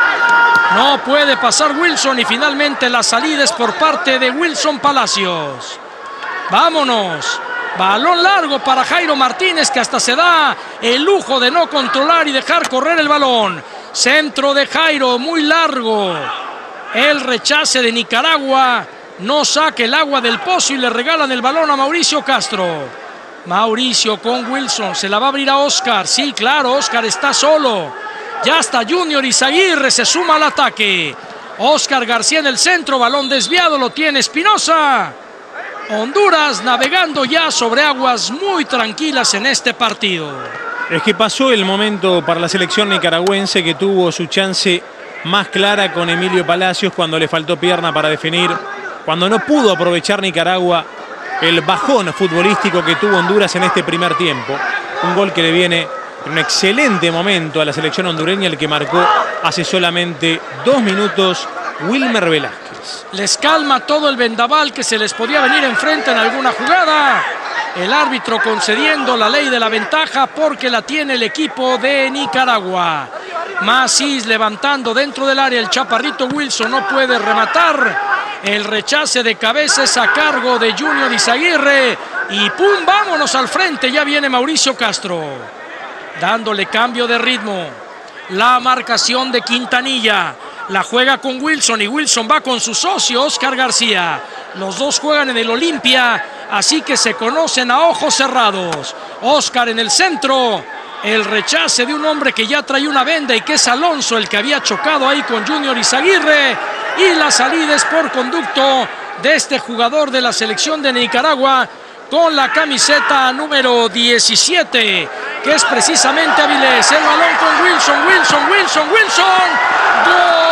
No puede pasar Wilson y finalmente la salida es por parte de Wilson Palacios. Vámonos. Balón largo para Jairo Martínez, que hasta se da el lujo de no controlar y dejar correr el balón. Centro de Jairo, muy largo. El rechace de Nicaragua. No saque el agua del pozo y le regalan el balón a Mauricio Castro. Mauricio con Wilson, se la va a abrir a Oscar. Sí, claro, Oscar está solo. Ya está Junior Izaguirre, se suma al ataque. Oscar García en el centro, balón desviado, lo tiene Espinosa. Honduras navegando ya sobre aguas muy tranquilas en este partido. Es que pasó el momento para la selección nicaragüense, que tuvo su chance más clara con Emilio Palacios cuando le faltó pierna para definir, cuando no pudo aprovechar Nicaragua el bajón futbolístico que tuvo Honduras en este primer tiempo. Un gol que le viene en un excelente momento a la selección hondureña, el que marcó hace solamente 2 minutos Wilmer Velázquez. Les calma todo el vendaval que se les podía venir enfrente en alguna jugada. El árbitro concediendo la ley de la ventaja porque la tiene el equipo de Nicaragua. Macís levantando dentro del área, el chaparrito Wilson no puede rematar. El rechace de cabeza es a cargo de Junior Izaguirre. Y ¡pum! Vámonos al frente, ya viene Mauricio Castro. Dándole cambio de ritmo. La marcación de Quintanilla. La juega con Wilson y Wilson va con su socio Oscar García. Los dos juegan en el Olimpia, así que se conocen a ojos cerrados. Oscar en el centro. El rechace de un hombre que ya trae una venda y que es Alonso, el que había chocado ahí con Junior Izaguirre. Y la salida es por conducto de este jugador de la selección de Nicaragua con la camiseta número 17, que es precisamente Avilés. El balón con Wilson. ¡Gol!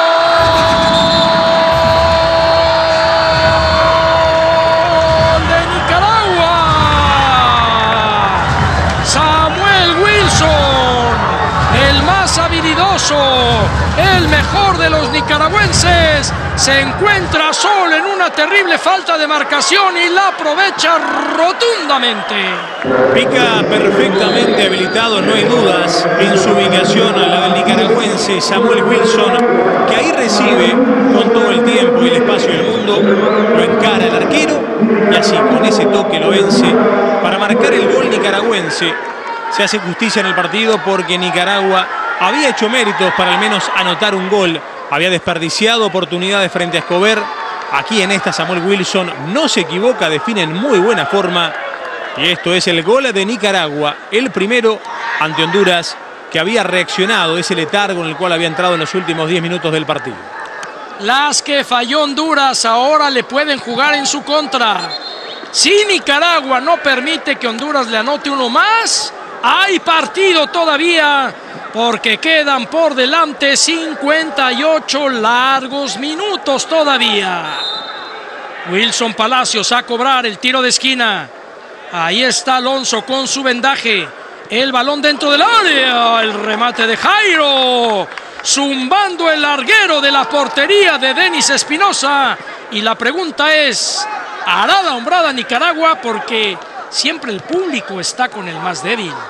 El mejor de los nicaragüenses se encuentra solo en una terrible falta de marcación y la aprovecha rotundamente. Pica perfectamente habilitado, no hay dudas en su ubicación a la del nicaragüense Samuel Wilson, que ahí recibe con todo el tiempo y el espacio del mundo, lo encara el arquero y así con ese toque lo vence para marcar el gol nicaragüense. Se hace justicia en el partido porque Nicaragua había hecho méritos para al menos anotar un gol. Había desperdiciado oportunidades frente a Escobar. Aquí en esta Samuel Wilson no se equivoca, define en muy buena forma. Y esto es el gol de Nicaragua. El primero ante Honduras, que había reaccionado ese letargo en el cual había entrado en los últimos 10 minutos del partido. Las que falló Honduras ahora le pueden jugar en su contra. Si Nicaragua no permite que Honduras le anote uno más, hay partido todavía, porque quedan por delante 58 largos minutos todavía. Wilson Palacios a cobrar el tiro de esquina. Ahí está Alonso con su vendaje. El balón dentro del área. El remate de Jairo. Zumbando el larguero de la portería de Denis Espinosa. Y la pregunta es, ¿hará la hombrada Nicaragua? Porque siempre el público está con el más débil.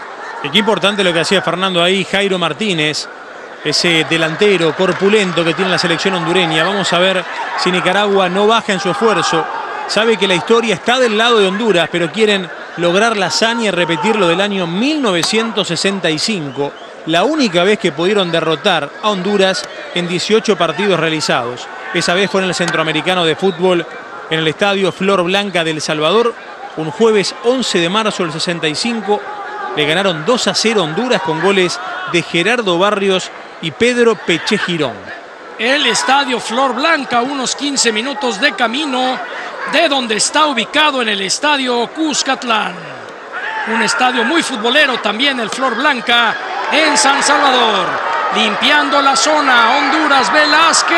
Y qué importante lo que hacía Fernando ahí, Jairo Martínez, ese delantero corpulento que tiene la selección hondureña. Vamos a ver si Nicaragua no baja en su esfuerzo. Sabe que la historia está del lado de Honduras, pero quieren lograr la hazaña y repetir lo del año 1965. La única vez que pudieron derrotar a Honduras en 18 partidos realizados. Esa vez fue en el Centroamericano de Fútbol, en el Estadio Flor Blanca de El Salvador, un jueves 11 de marzo del 65. Le ganaron 2-0 a Honduras con goles de Gerardo Barrios y Pedro Peché Girón. El Estadio Flor Blanca, unos 15 minutos de camino de donde está ubicado en el Estadio Cuscatlán. Un estadio muy futbolero también, el Flor Blanca, en San Salvador. Limpiando la zona, Honduras, Velázquez.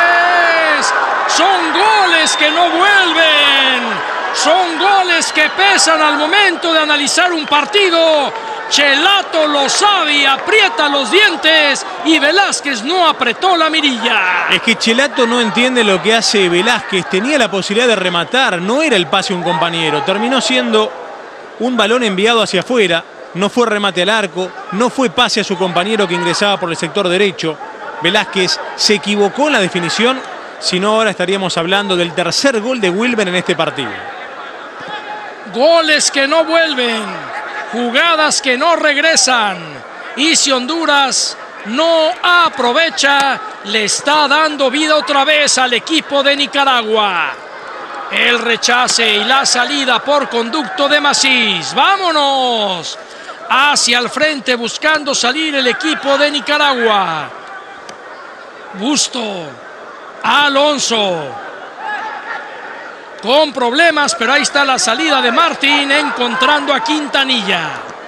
Son goles que no vuelven. Son goles que pesan al momento de analizar un partido. Chelato lo sabe y aprieta los dientes y Velázquez no apretó la mirilla. Es que Chelato no entiende lo que hace Velázquez. Tenía la posibilidad de rematar, no era el pase a un compañero. Terminó siendo un balón enviado hacia afuera. No fue remate al arco, no fue pase a su compañero que ingresaba por el sector derecho. Velázquez se equivocó en la definición, si no ahora estaríamos hablando del tercer gol de Wilber en este partido. Goles que no vuelven, jugadas que no regresan. Y si Honduras no aprovecha, le está dando vida otra vez al equipo de Nicaragua. El rechace y la salida por conducto de Macís. ¡Vámonos! Hacia el frente buscando salir el equipo de Nicaragua. Busto. Alonso. Con problemas, pero ahí está la salida de Martín encontrando a Quintanilla.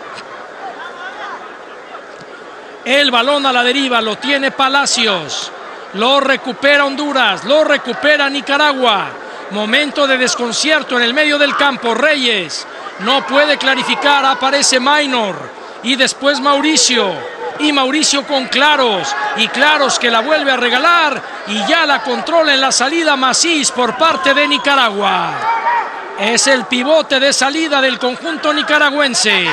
El balón a la deriva lo tiene Palacios. Lo recupera Honduras, lo recupera Nicaragua. Momento de desconcierto en el medio del campo. Reyes no puede clarificar, aparece Maynor y después Mauricio. Y Mauricio con Claros, y Claros que la vuelve a regalar y ya la controla en la salida Macís por parte de Nicaragua. Es el pivote de salida del conjunto nicaragüense.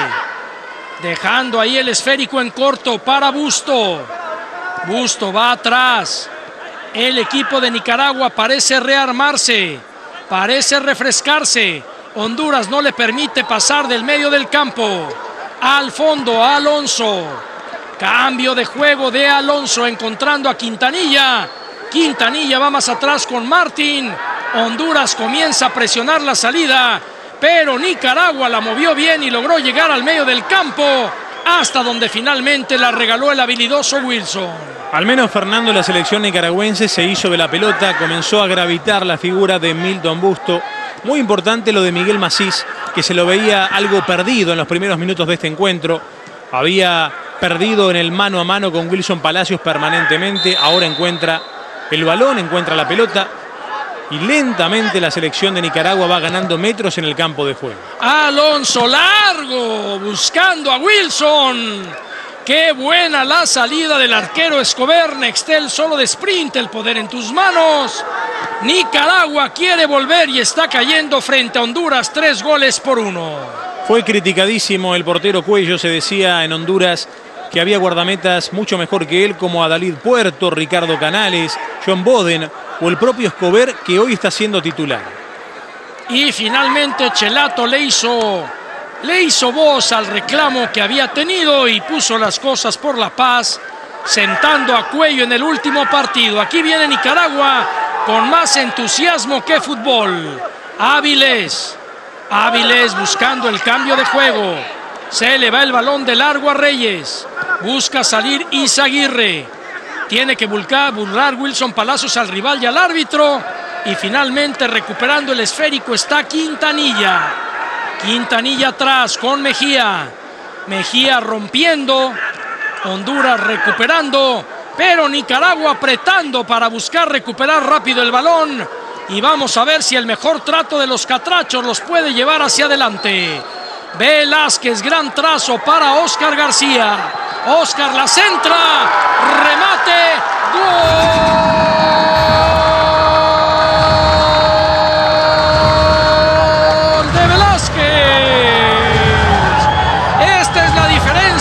Dejando ahí el esférico en corto para Busto. Busto va atrás. El equipo de Nicaragua parece rearmarse, parece refrescarse. Honduras no le permite pasar del medio del campo. Al fondo Alonso. Cambio de juego de Alonso encontrando a Quintanilla. Quintanilla va más atrás con Martín. Honduras comienza a presionar la salida, pero Nicaragua la movió bien y logró llegar al medio del campo hasta donde finalmente la regaló el habilidoso Wilson. Al menos Fernando, la selección nicaragüense se hizo de la pelota, comenzó a gravitar la figura de Milton Busto. Muy importante lo de Miguel Macís, que se lo veía algo perdido en los primeros minutos de este encuentro. Había perdido en el mano a mano con Wilson Palacios permanentemente. Ahora encuentra el balón, encuentra la pelota y lentamente la selección de Nicaragua va ganando metros en el campo de juego. Alonso largo, buscando a Wilson. Qué buena la salida del arquero Escobar. Nextel solo de sprint, el poder en tus manos. Nicaragua quiere volver y está cayendo frente a Honduras 3-1. Fue criticadísimo el portero Cuello. Se decía en Honduras que había guardametas mucho mejor que él, como Adalid Puerto, Ricardo Canales, John Boden o el propio Escobar, que hoy está siendo titular. Y finalmente Chelato le hizo voz al reclamo que había tenido y puso las cosas por la paz, sentando a Cuello en el último partido. Aquí viene Nicaragua con más entusiasmo que fútbol. Áviles buscando el cambio de juego. Se le va el balón de largo a Reyes. Busca salir Izaguirre. Tiene que burlar Wilson Palacios al rival y al árbitro. Y finalmente recuperando el esférico está Quintanilla. Quintanilla atrás con Mejía. Mejía rompiendo. Honduras recuperando. Pero Nicaragua apretando para buscar recuperar rápido el balón. Y vamos a ver si el mejor trato de los catrachos los puede llevar hacia adelante. Velázquez, gran trazo para Oscar García. Oscar la centra. Remate. ¡Gol de Velázquez! Esta es la diferencia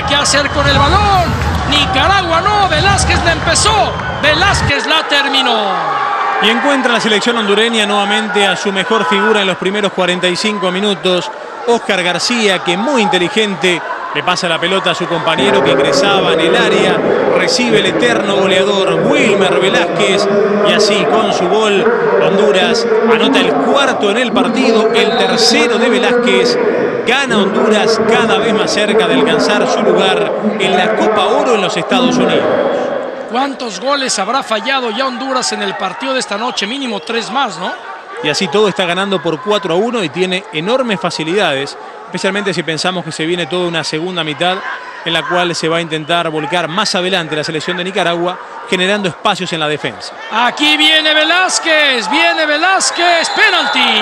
qué hacer con el balón. Nicaragua no, Velázquez la empezó, Velázquez la terminó. Y encuentra la selección hondureña nuevamente a su mejor figura en los primeros 45 minutos. Óscar García, que muy inteligente le pasa la pelota a su compañero que ingresaba en el área. Recibe el eterno goleador Wilmer Velázquez. Y así con su gol Honduras anota el cuarto en el partido, el tercero de Velázquez. Gana Honduras cada vez más cerca de alcanzar su lugar en la Copa Oro en los Estados Unidos. ¿Cuántos goles habrá fallado ya Honduras en el partido de esta noche? Mínimo 3 más, ¿no? Y así todo está ganando por 4-1 y tiene enormes facilidades, especialmente si pensamos que se viene toda una segunda mitad en la cual se va a intentar volcar más adelante la selección de Nicaragua, generando espacios en la defensa. Aquí viene Velázquez, penalti.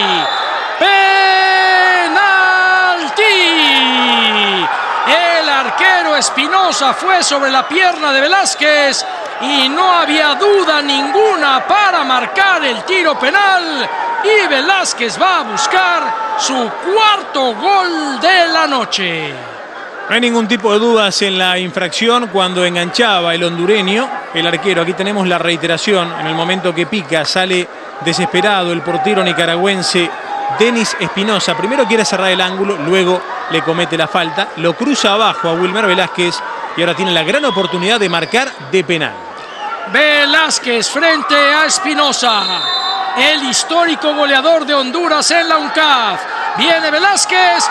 El arquero Espinosa fue sobre la pierna de Velázquez y no había duda ninguna para marcar el tiro penal. Y Velázquez va a buscar su cuarto gol de la noche. No hay ningún tipo de dudas en la infracción cuando enganchaba el hondureño, el arquero. Aquí tenemos la reiteración en el momento que pica, sale desesperado el portero nicaragüense Denis Espinosa. Primero quiere cerrar el ángulo, luego le comete la falta, lo cruza abajo a Wilmer Velázquez y ahora tiene la gran oportunidad de marcar de penal. Velázquez frente a Espinosa, el histórico goleador de Honduras en la UNCAF. Viene Velázquez,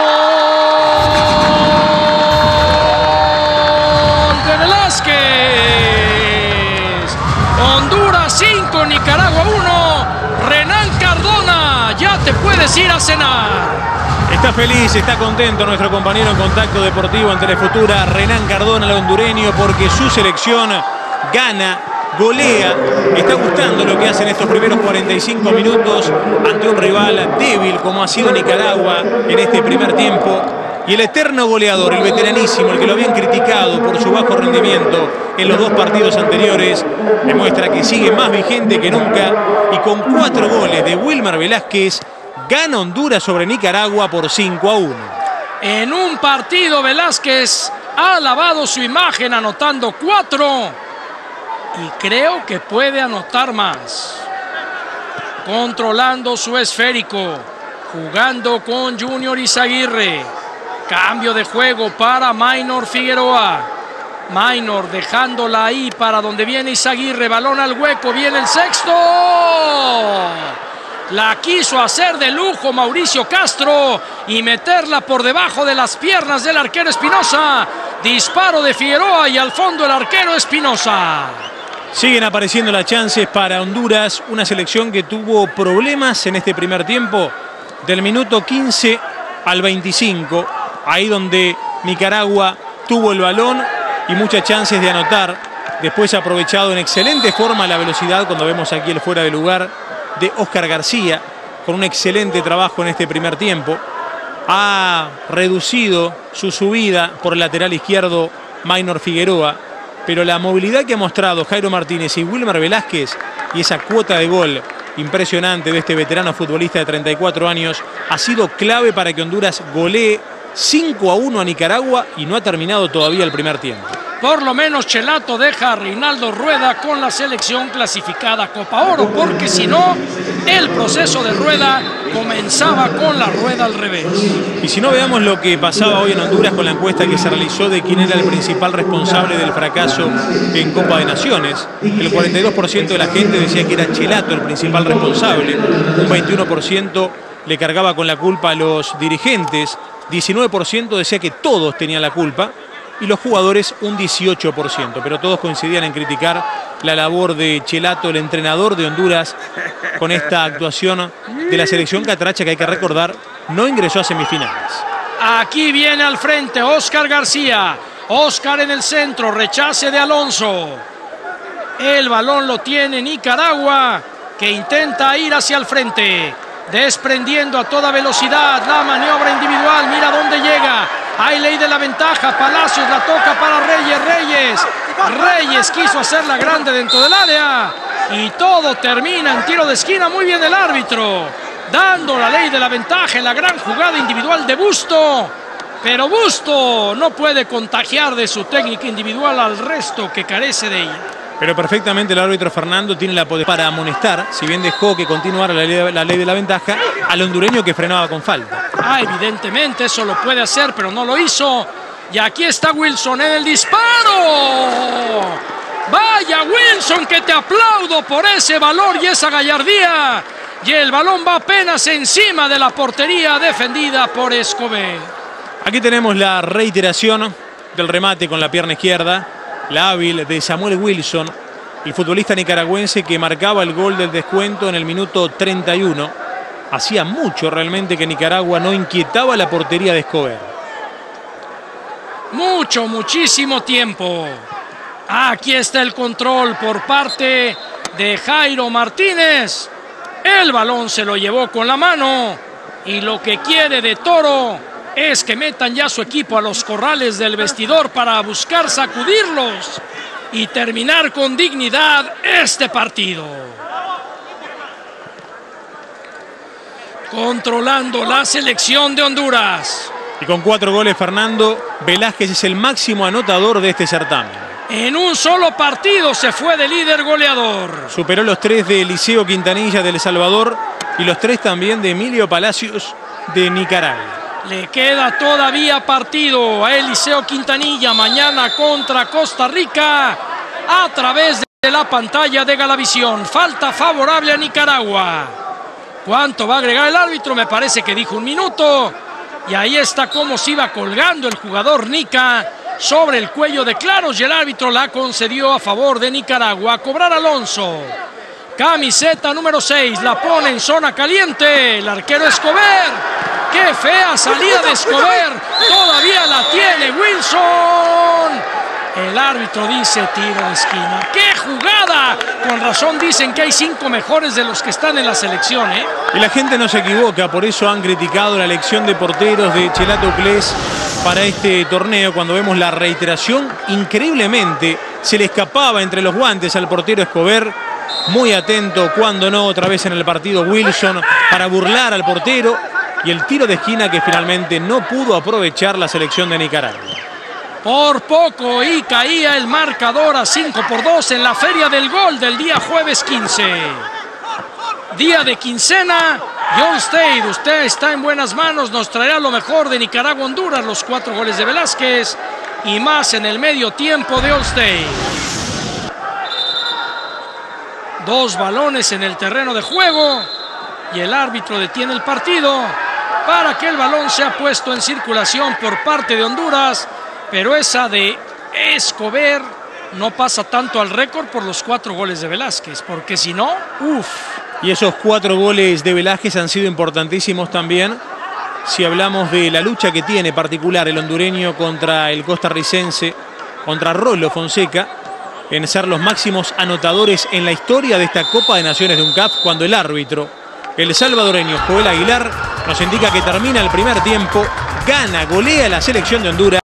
gol de Velázquez. Honduras 5, Nicaragua 1. Renan Cardona, ya te puedes ir a cenar. Está feliz, está contento nuestro compañero en Contacto Deportivo en Telefutura, Renan Cardona, el hondureño, porque su selección gana, golea. Está gustando lo que hacen estos primeros 45 minutos ante un rival débil como ha sido Nicaragua en este primer tiempo. Y el eterno goleador, el veteranísimo, el que lo habían criticado por su bajo rendimiento en los 2 partidos anteriores, demuestra que sigue más vigente que nunca y con 4 goles de Wilmer Velázquez gana Honduras sobre Nicaragua por 5-1. En un partido Velázquez ha lavado su imagen anotando 4 y creo que puede anotar más. Controlando su esférico, jugando con Junior Izaguirre. Cambio de juego para Maynor Figueroa. Maynor dejándola ahí para donde viene Izaguirre. Balón al hueco, viene el sexto. La quiso hacer de lujo Mauricio Castro y meterla por debajo de las piernas del arquero Espinosa. Disparo de Figueroa y al fondo el arquero Espinosa. Siguen apareciendo las chances para Honduras, una selección que tuvo problemas en este primer tiempo del minuto 15 al 25. Ahí donde Nicaragua tuvo el balón y muchas chances de anotar. Después ha aprovechado en excelente forma la velocidad, cuando vemos aquí el fuera de lugar de Óscar García, con un excelente trabajo en este primer tiempo. Ha reducido su subida por el lateral izquierdo Maynor Figueroa, pero la movilidad que ha mostrado Jairo Martínez y Wilmer Velázquez y esa cuota de gol impresionante de este veterano futbolista de 34 años ha sido clave para que Honduras golee 5-1 a Nicaragua y no ha terminado todavía el primer tiempo. Por lo menos Chelato deja a Reinaldo Rueda con la selección clasificada a Copa Oro, porque si no, el proceso de Rueda comenzaba con la rueda al revés. Y si no, veamos lo que pasaba hoy en Honduras con la encuesta que se realizó de quién era el principal responsable del fracaso en Copa de Naciones. El 42% de la gente decía que era Chelato el principal responsable, un 21% le cargaba con la culpa a los dirigentes, 19% decía que todos tenían la culpa y los jugadores un 18%, pero todos coincidían en criticar la labor de Chelato, el entrenador de Honduras, con esta actuación de la selección catracha que hay que recordar no ingresó a semifinales. Aquí viene al frente Óscar García, Óscar en el centro, rechace de Alonso. El balón lo tiene Nicaragua, que intenta ir hacia el frente, desprendiendo a toda velocidad la maniobra individual. Mira dónde llega. Hay ley de la ventaja. Palacios la toca para Reyes. Reyes quiso hacerla grande dentro del área. Y todo termina en tiro de esquina. Muy bien el árbitro, dando la ley de la ventaja en la gran jugada individual de Busto. pero Busto no puede contagiar de su técnica individual al resto que carece de ella. Pero perfectamente el árbitro Fernando tiene la potestad para amonestar, si bien dejó que continuara la ley de la ventaja, al hondureño que frenaba con falta. Evidentemente eso lo puede hacer, pero no lo hizo. Y aquí está Wilson en el disparo. Vaya Wilson, que te aplaudo por ese valor y esa gallardía. Y el balón va apenas encima de la portería defendida por Escobar. Aquí tenemos la reiteración del remate con la pierna izquierda. La hábil de Samuel Wilson, el futbolista nicaragüense que marcaba el gol del descuento en el minuto 31. Hacía mucho realmente que Nicaragua no inquietaba la portería de Escobar. Muchísimo tiempo. Aquí está el control por parte de Jairo Martínez. El balón se lo llevó con la mano. Y lo que quiere de Toro es que metan ya su equipo a los corrales del vestidor para buscar sacudirlos y terminar con dignidad este partido. Controlando la selección de Honduras. Y con 4 goles, Fernando, Velázquez es el máximo anotador de este certamen. En un solo partido se fue de líder goleador. Superó los 3 de Eliseo Quintanilla de El Salvador y los 3 también de Emilio Palacios de Nicaragua. Le queda todavía partido a Eliseo Quintanilla mañana contra Costa Rica a través de la pantalla de Galavisión. Falta favorable a Nicaragua. ¿Cuánto va a agregar el árbitro? Me parece que dijo 1 minuto. Y ahí está cómo se iba colgando el jugador Nica sobre el cuello de Claros y el árbitro la concedió a favor de Nicaragua. A cobrar Alonso. Camiseta número 6, la pone en zona caliente. El arquero Escobar. ¡Qué fea salida de Escobar! Todavía la tiene Wilson. El árbitro dice tiro de esquina. ¡Qué jugada! Con razón dicen que hay 5 mejores de los que están en la selección, ¿eh? Y la gente no se equivoca, por eso han criticado la elección de porteros de Chelato Clés para este torneo. Cuando vemos la reiteración, increíblemente se le escapaba entre los guantes al portero Escobar. Muy atento, cuando no, otra vez en el partido Wilson para burlar al portero. Y el tiro de esquina que finalmente no pudo aprovechar la selección de Nicaragua. Por poco y caía el marcador a 5-2 en la Feria del Gol del día jueves 15. Día de quincena. John State, usted está en buenas manos. Nos traerá lo mejor de Nicaragua-Honduras, los 4 goles de Velázquez y más en el medio tiempo de All State. 2 balones en el terreno de juego y el árbitro detiene el partido para que el balón sea puesto en circulación por parte de Honduras, pero esa de Escobar no pasa tanto al récord por los 4 goles de Velázquez, porque si no, Y esos 4 goles de Velázquez han sido importantísimos también, si hablamos de la lucha que tiene particular el hondureño contra el costarricense, contra Rolo Fonseca, en ser los máximos anotadores en la historia de esta Copa de Naciones de UNCAF, cuando el árbitro, el salvadoreño Joel Aguilar, nos indica que termina el primer tiempo, gana, golea la selección de Honduras.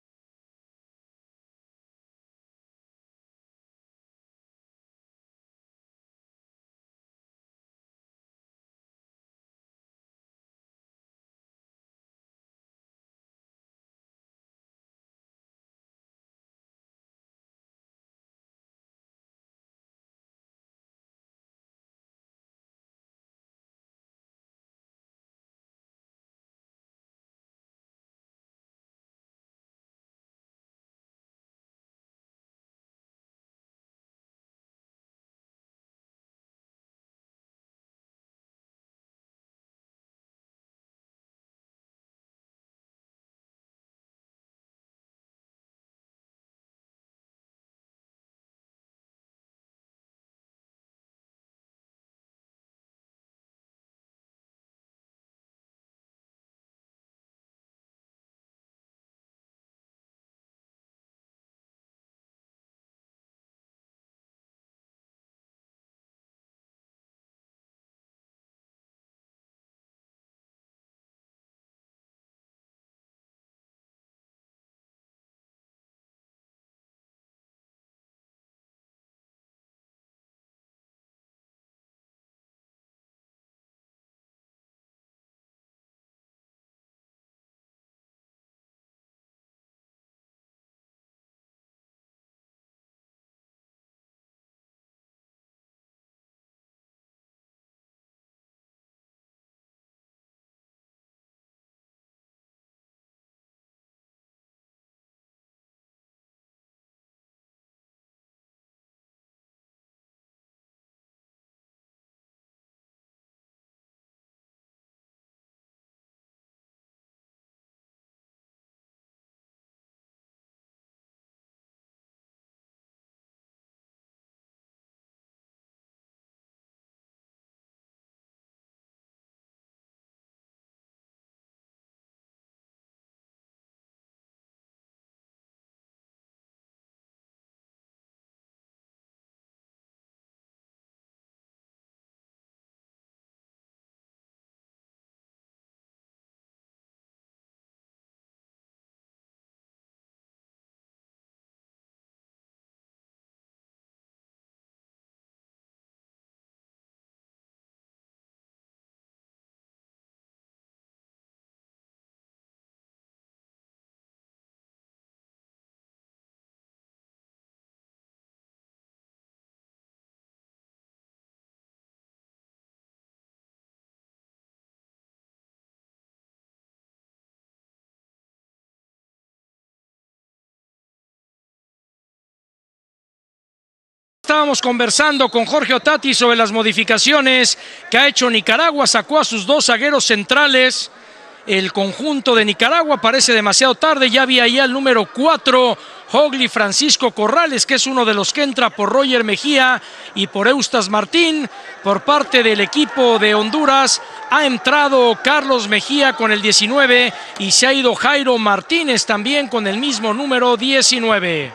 estábamos conversando con Jorge Otati sobre las modificaciones que ha hecho Nicaragua. Sacó a sus dos zagueros centrales. El conjunto de Nicaragua parece demasiado tarde. Ya había ahí al número 4, Hogli Francisco Corrales, que es uno de los que entra por Roger Mejía y por Eustas Martín. Por parte del equipo de Honduras ha entrado Carlos Mejía con el 19 y se ha ido Jairo Martínez también con el mismo número 19.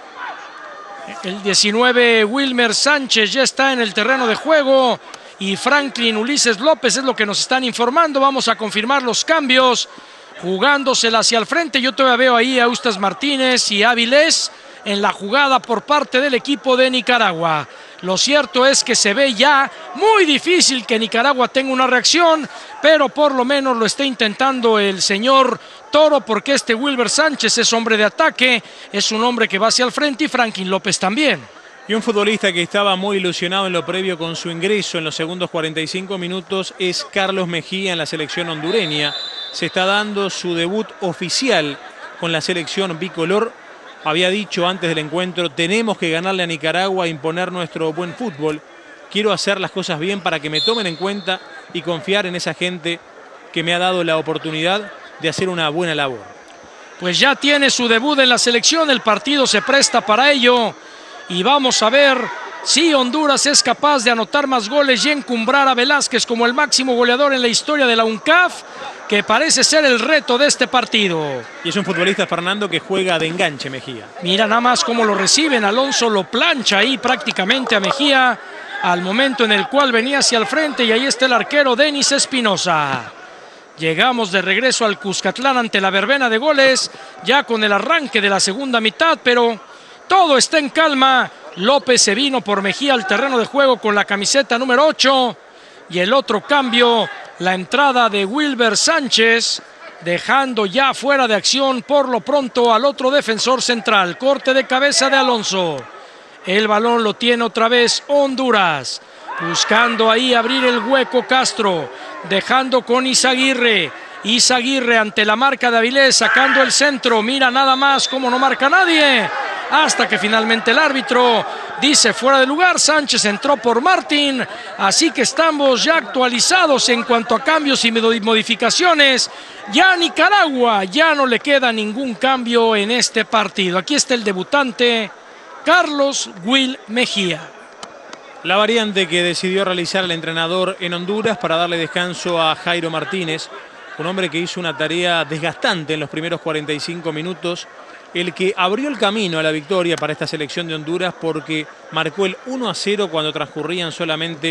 El 19, Wilmer Sánchez, ya está en el terreno de juego. Y Franklin Ulises López es lo que nos están informando. Vamos a confirmar los cambios. Jugándosela hacia el frente. Yo todavía veo ahí a Eustas Martínez y Áviles en la jugada por parte del equipo de Nicaragua. Lo cierto es que se ve ya muy difícil que Nicaragua tenga una reacción, pero por lo menos lo está intentando el señor Toro, porque este Wilmer Sánchez es hombre de ataque, es un hombre que va hacia el frente, y Franklin López también. Y un futbolista que estaba muy ilusionado en lo previo con su ingreso en los segundos 45 minutos es Carlos Mejía en la selección hondureña. Se está dando su debut oficial con la selección bicolor. Había dicho antes del encuentro: tenemos que ganarle a Nicaragua e imponer nuestro buen fútbol. Quiero hacer las cosas bien para que me tomen en cuenta y confiar en esa gente que me ha dado la oportunidad de hacer una buena labor. Pues ya tiene su debut en la selección, el partido se presta para ello. Y vamos a ver si Honduras es capaz de anotar más goles y encumbrar a Velázquez como el máximo goleador en la historia de la UNCAF, que parece ser el reto de este partido. Y es un futbolista, Fernando, que juega de enganche Mejía. Mira nada más cómo lo reciben. Alonso lo plancha ahí prácticamente a Mejía al momento en el cual venía hacia el frente, y ahí está el arquero Denis Espinosa. Llegamos de regreso al Cuscatlán ante la verbena de goles, ya con el arranque de la segunda mitad, pero todo está en calma. López se vino por Mejía al terreno de juego con la camiseta número 8. Y el otro cambio, la entrada de Wilmer Sánchez, dejando ya fuera de acción por lo pronto al otro defensor central. Corte de cabeza de Alonso. El balón lo tiene otra vez Honduras. Buscando ahí abrir el hueco Castro. Dejando con Izaguirre. Izaguirre ante la marca de Avilés, sacando el centro. Mira nada más cómo no marca nadie. Hasta que finalmente el árbitro dice fuera de lugar. Sánchez entró por Martín. Así que estamos ya actualizados en cuanto a cambios y modificaciones. Ya a Nicaragua ya no le queda ningún cambio en este partido. Aquí está el debutante, Carlos Will Mejía. La variante que decidió realizar el entrenador en Honduras para darle descanso a Jairo Martínez, un hombre que hizo una tarea desgastante en los primeros 45 minutos, el que abrió el camino a la victoria para esta selección de Honduras, porque marcó el 1-0 cuando transcurrían solamente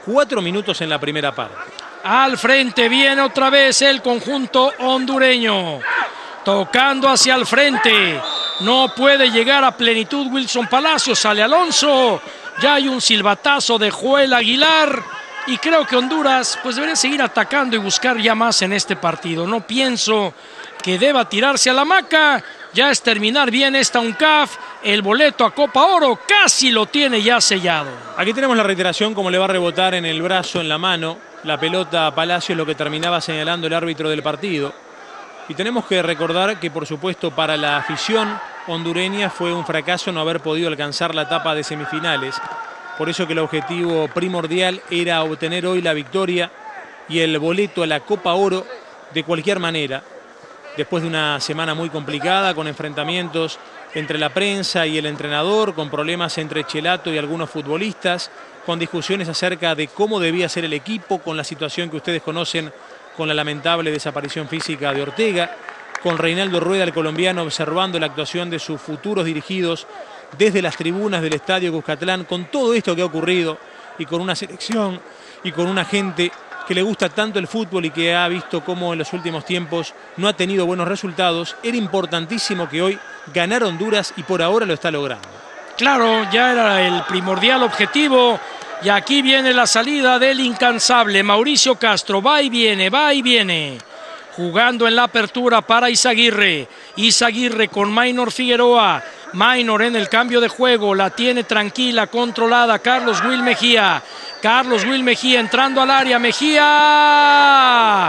4 minutos en la primera parte. Al frente viene otra vez el conjunto hondureño, tocando hacia el frente. No puede llegar a plenitud Wilson Palacios, sale Alonso. Ya hay un silbatazo de Joel Aguilar. Y creo que Honduras pues debería seguir atacando y buscar ya más en este partido. No pienso que deba tirarse a la hamaca. Ya es terminar bien esta UNCAF. El boleto a Copa Oro casi lo tiene ya sellado. Aquí tenemos la reiteración, como le va a rebotar en el brazo, en la mano, la pelota a Palacios, lo que terminaba señalando el árbitro del partido. Y tenemos que recordar que, por supuesto, para la afición hondureña fue un fracaso no haber podido alcanzar la etapa de semifinales. Por eso que el objetivo primordial era obtener hoy la victoria y el boleto a la Copa Oro de cualquier manera. Después de una semana muy complicada, con enfrentamientos entre la prensa y el entrenador, con problemas entre Chelato y algunos futbolistas, con discusiones acerca de cómo debía ser el equipo, con la situación que ustedes conocen, con la lamentable desaparición física de Ortega, con Reinaldo Rueda, el colombiano, observando la actuación de sus futuros dirigidos desde las tribunas del estadio Cuscatlán, con todo esto que ha ocurrido y con una selección y con una gente que le gusta tanto el fútbol y que ha visto cómo en los últimos tiempos no ha tenido buenos resultados. Era importantísimo que hoy ganara Honduras y por ahora lo está logrando. Claro, ya era el primordial objetivo. Y aquí viene la salida del incansable Mauricio Castro. Va y viene, va y viene. Jugando en la apertura para Izaguirre. Izaguirre con Maynor Figueroa. Maynor en el cambio de juego, la tiene tranquila, controlada, Carlos Will Mejía. Carlos Will Mejía entrando al área, Mejía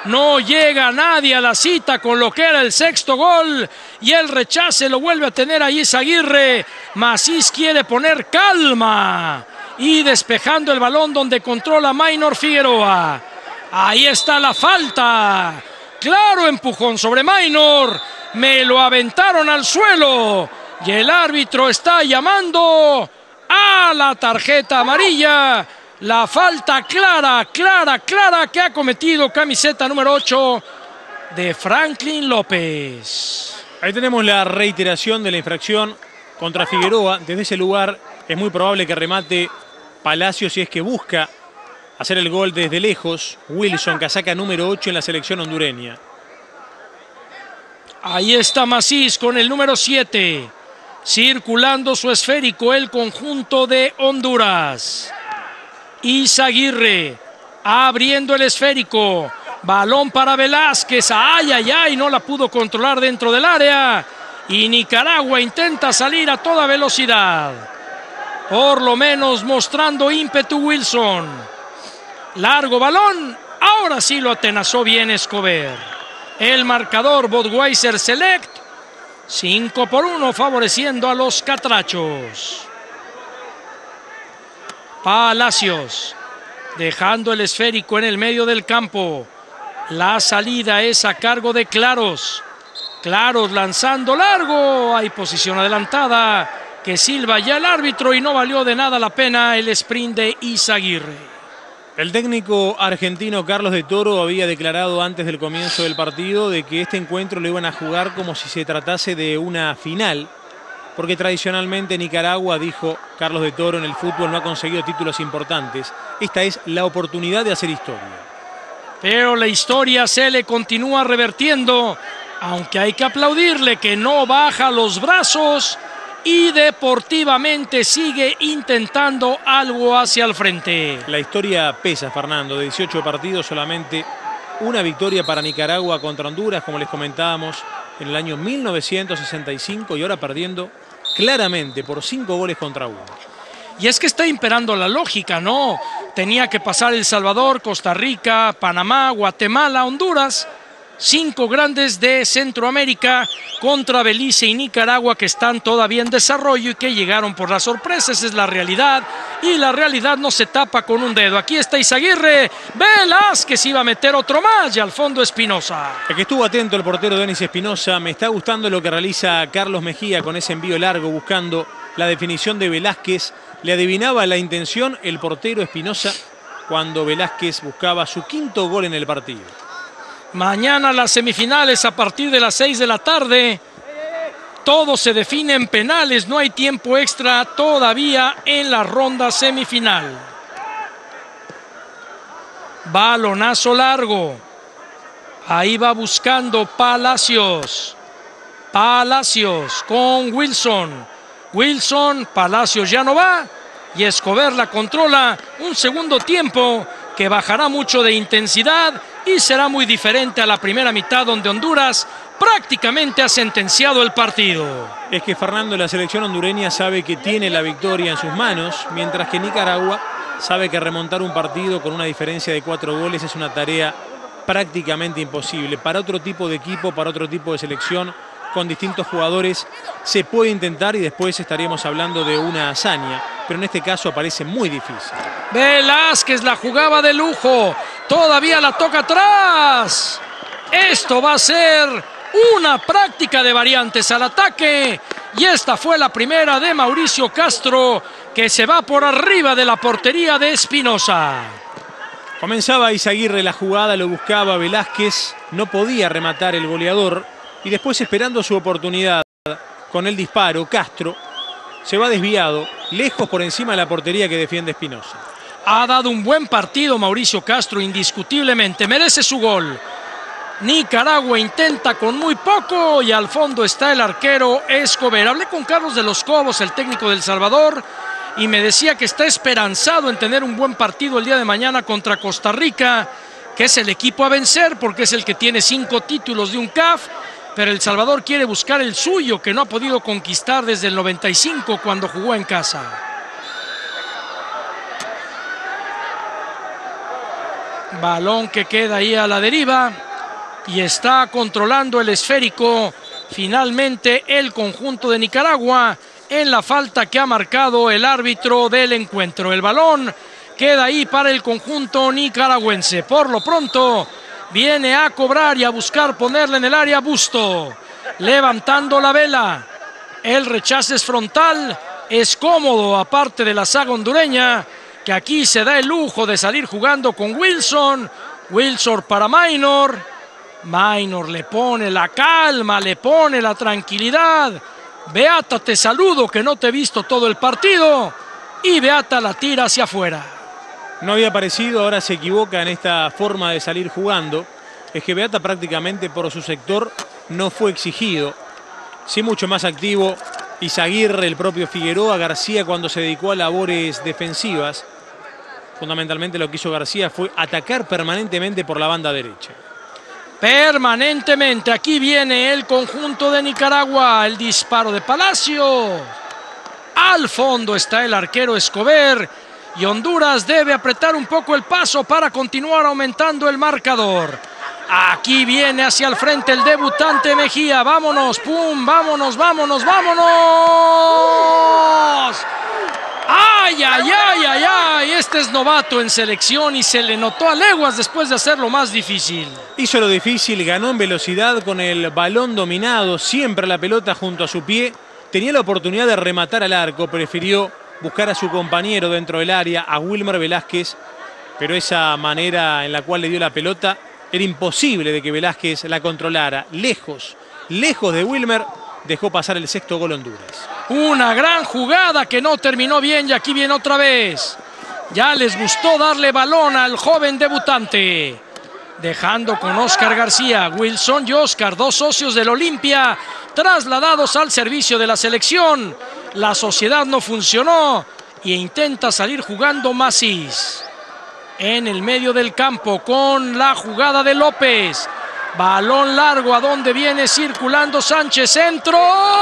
No llega nadie a la cita con lo que era el sexto gol. Y el rechace lo vuelve a tener ahí Izaguirre. Macís quiere poner calma. Y despejando el balón donde controla Maynor Figueroa. Ahí está la falta. Claro empujón sobre Maynor. Me lo aventaron al suelo. Y el árbitro está llamando a la tarjeta amarilla. La falta clara que ha cometido camiseta número 8 de Franklin López. Ahí tenemos la reiteración de la infracción contra Figueroa. Desde ese lugar es muy probable que remate Palacio si es que busca hacer el gol desde lejos. Wilson, casaca número 8 en la selección hondureña. Ahí está Macís con el número 7. Circulando su esférico el conjunto de Honduras. Izaguirre abriendo el esférico. Balón para Velázquez. Ay, no la pudo controlar dentro del área. Y Nicaragua intenta salir a toda velocidad. Por lo menos mostrando ímpetu Wilson. Largo balón. Ahora sí lo atenazó bien Escobar. El marcador Budweiser Select. 5-1 favoreciendo a los catrachos. Palacios dejando el esférico en el medio del campo. La salida es a cargo de Claros. Claros lanzando largo. Hay posición adelantada que silba ya el árbitro y no valió de nada la pena el sprint de Izaguirre. El técnico argentino Carlos de Toro había declarado antes del comienzo del partido de que este encuentro lo iban a jugar como si se tratase de una final, porque tradicionalmente Nicaragua, dijo Carlos de Toro, en el fútbol no ha conseguido títulos importantes. Esta es la oportunidad de hacer historia. Pero la historia se le continúa revertiendo, aunque hay que aplaudirle que no baja los brazos y deportivamente sigue intentando algo hacia el frente. La historia pesa, Fernando. De 18 partidos, solamente una victoria para Nicaragua contra Honduras, como les comentábamos, en el año 1965, y ahora perdiendo claramente por 5 goles contra 1. Y es que está imperando la lógica, ¿no? Tenía que pasar El Salvador, Costa Rica, Panamá, Guatemala, Honduras. 5 grandes de Centroamérica contra Belice y Nicaragua, que están todavía en desarrollo y que llegaron por la sorpresa. Esa es la realidad, y la realidad no se tapa con un dedo. Aquí está Izaguirre. Velázquez iba a meter otro más, y al fondo Espinosa. El que estuvo atento el portero Denis Espinosa. Me está gustando lo que realiza Carlos Mejía con ese envío largo, buscando la definición de Velázquez. Le adivinaba la intención el portero Espinosa cuando Velázquez buscaba su 5º gol en el partido. Mañana las semifinales a partir de las 6 de la tarde. Todo se define en penales. No hay tiempo extra todavía en la ronda semifinal. Balonazo largo. Ahí va buscando Palacios. Palacios con Wilson. Wilson, Palacios ya no va. Y Escobar la controla. Un segundo tiempo que bajará mucho de intensidad y será muy diferente a la primera mitad, donde Honduras prácticamente ha sentenciado el partido. Es que, Fernando, la selección hondureña sabe que tiene la victoria en sus manos, mientras que Nicaragua sabe que remontar un partido con una diferencia de 4 goles es una tarea prácticamente imposible. Para otro tipo de equipo, para otro tipo de selección, con distintos jugadores, se puede intentar y después estaríamos hablando de una hazaña, pero en este caso parece muy difícil. Velázquez la jugaba de lujo, todavía la toca atrás. Esto va a ser una práctica de variantes al ataque, y esta fue la primera de Mauricio Castro, que se va por arriba de la portería de Espinosa. Comenzaba Izaguirre la jugada, lo buscaba Velázquez, no podía rematar el goleador, y después, esperando su oportunidad con el disparo, Castro se va desviado, lejos por encima de la portería que defiende Espinosa. Ha dado un buen partido Mauricio Castro, indiscutiblemente, merece su gol. Nicaragua intenta con muy poco, y al fondo está el arquero Escobar. Hablé con Carlos de los Cobos, el técnico del Salvador, y me decía que está esperanzado en tener un buen partido el día de mañana contra Costa Rica, que es el equipo a vencer porque es el que tiene 5 títulos de un CAF. Pero El Salvador quiere buscar el suyo, que no ha podido conquistar desde el 95, cuando jugó en casa. Balón que queda ahí a la deriva y está controlando el esférico finalmente el conjunto de Nicaragua en la falta que ha marcado el árbitro del encuentro. El balón queda ahí para el conjunto nicaragüense. Por lo pronto viene a cobrar y a buscar ponerle en el área Busto, levantando la vela. El rechace es frontal, es cómodo, aparte de la saga hondureña, que aquí se da el lujo de salir jugando con Wilson. Wilson para Minor. Minor le pone la calma, le pone la tranquilidad. Beata, te saludo, que no te he visto todo el partido. Y Beata la tira hacia afuera. No había aparecido, ahora se equivoca en esta forma de salir jugando. Es que Beata prácticamente por su sector no fue exigido. Sí, mucho más activo Izaguirre, el propio Figueroa, García cuando se dedicó a labores defensivas. Fundamentalmente lo que hizo García fue atacar permanentemente por la banda derecha. Permanentemente, aquí viene el conjunto de Nicaragua, el disparo de Palacios. Al fondo está el arquero Escobar y Honduras debe apretar un poco el paso para continuar aumentando el marcador. Aquí viene hacia el frente el debutante Mejía. Vámonos, pum, vámonos, vámonos, vámonos. ¡Ay, ay, ay, ay, ay! Este es novato en selección y se le notó a leguas después de hacerlo más difícil. Hizo lo difícil, ganó en velocidad con el balón dominado, siempre la pelota junto a su pie. Tenía la oportunidad de rematar al arco, prefirió buscar a su compañero dentro del área, a Wilmer Velázquez, pero esa manera en la cual le dio la pelota era imposible de que Velázquez la controlara. Lejos, lejos de Wilmer, dejó pasar el sexto gol Honduras. Una gran jugada que no terminó bien y aquí viene otra vez. Ya les gustó darle balón al joven debutante. Dejando con Oscar García, Wilson y Oscar, dos socios del Olimpia, trasladados al servicio de la selección. La sociedad no funcionó e intenta salir jugando Macís. En el medio del campo con la jugada de López. Balón largo a donde viene circulando Sánchez, centro.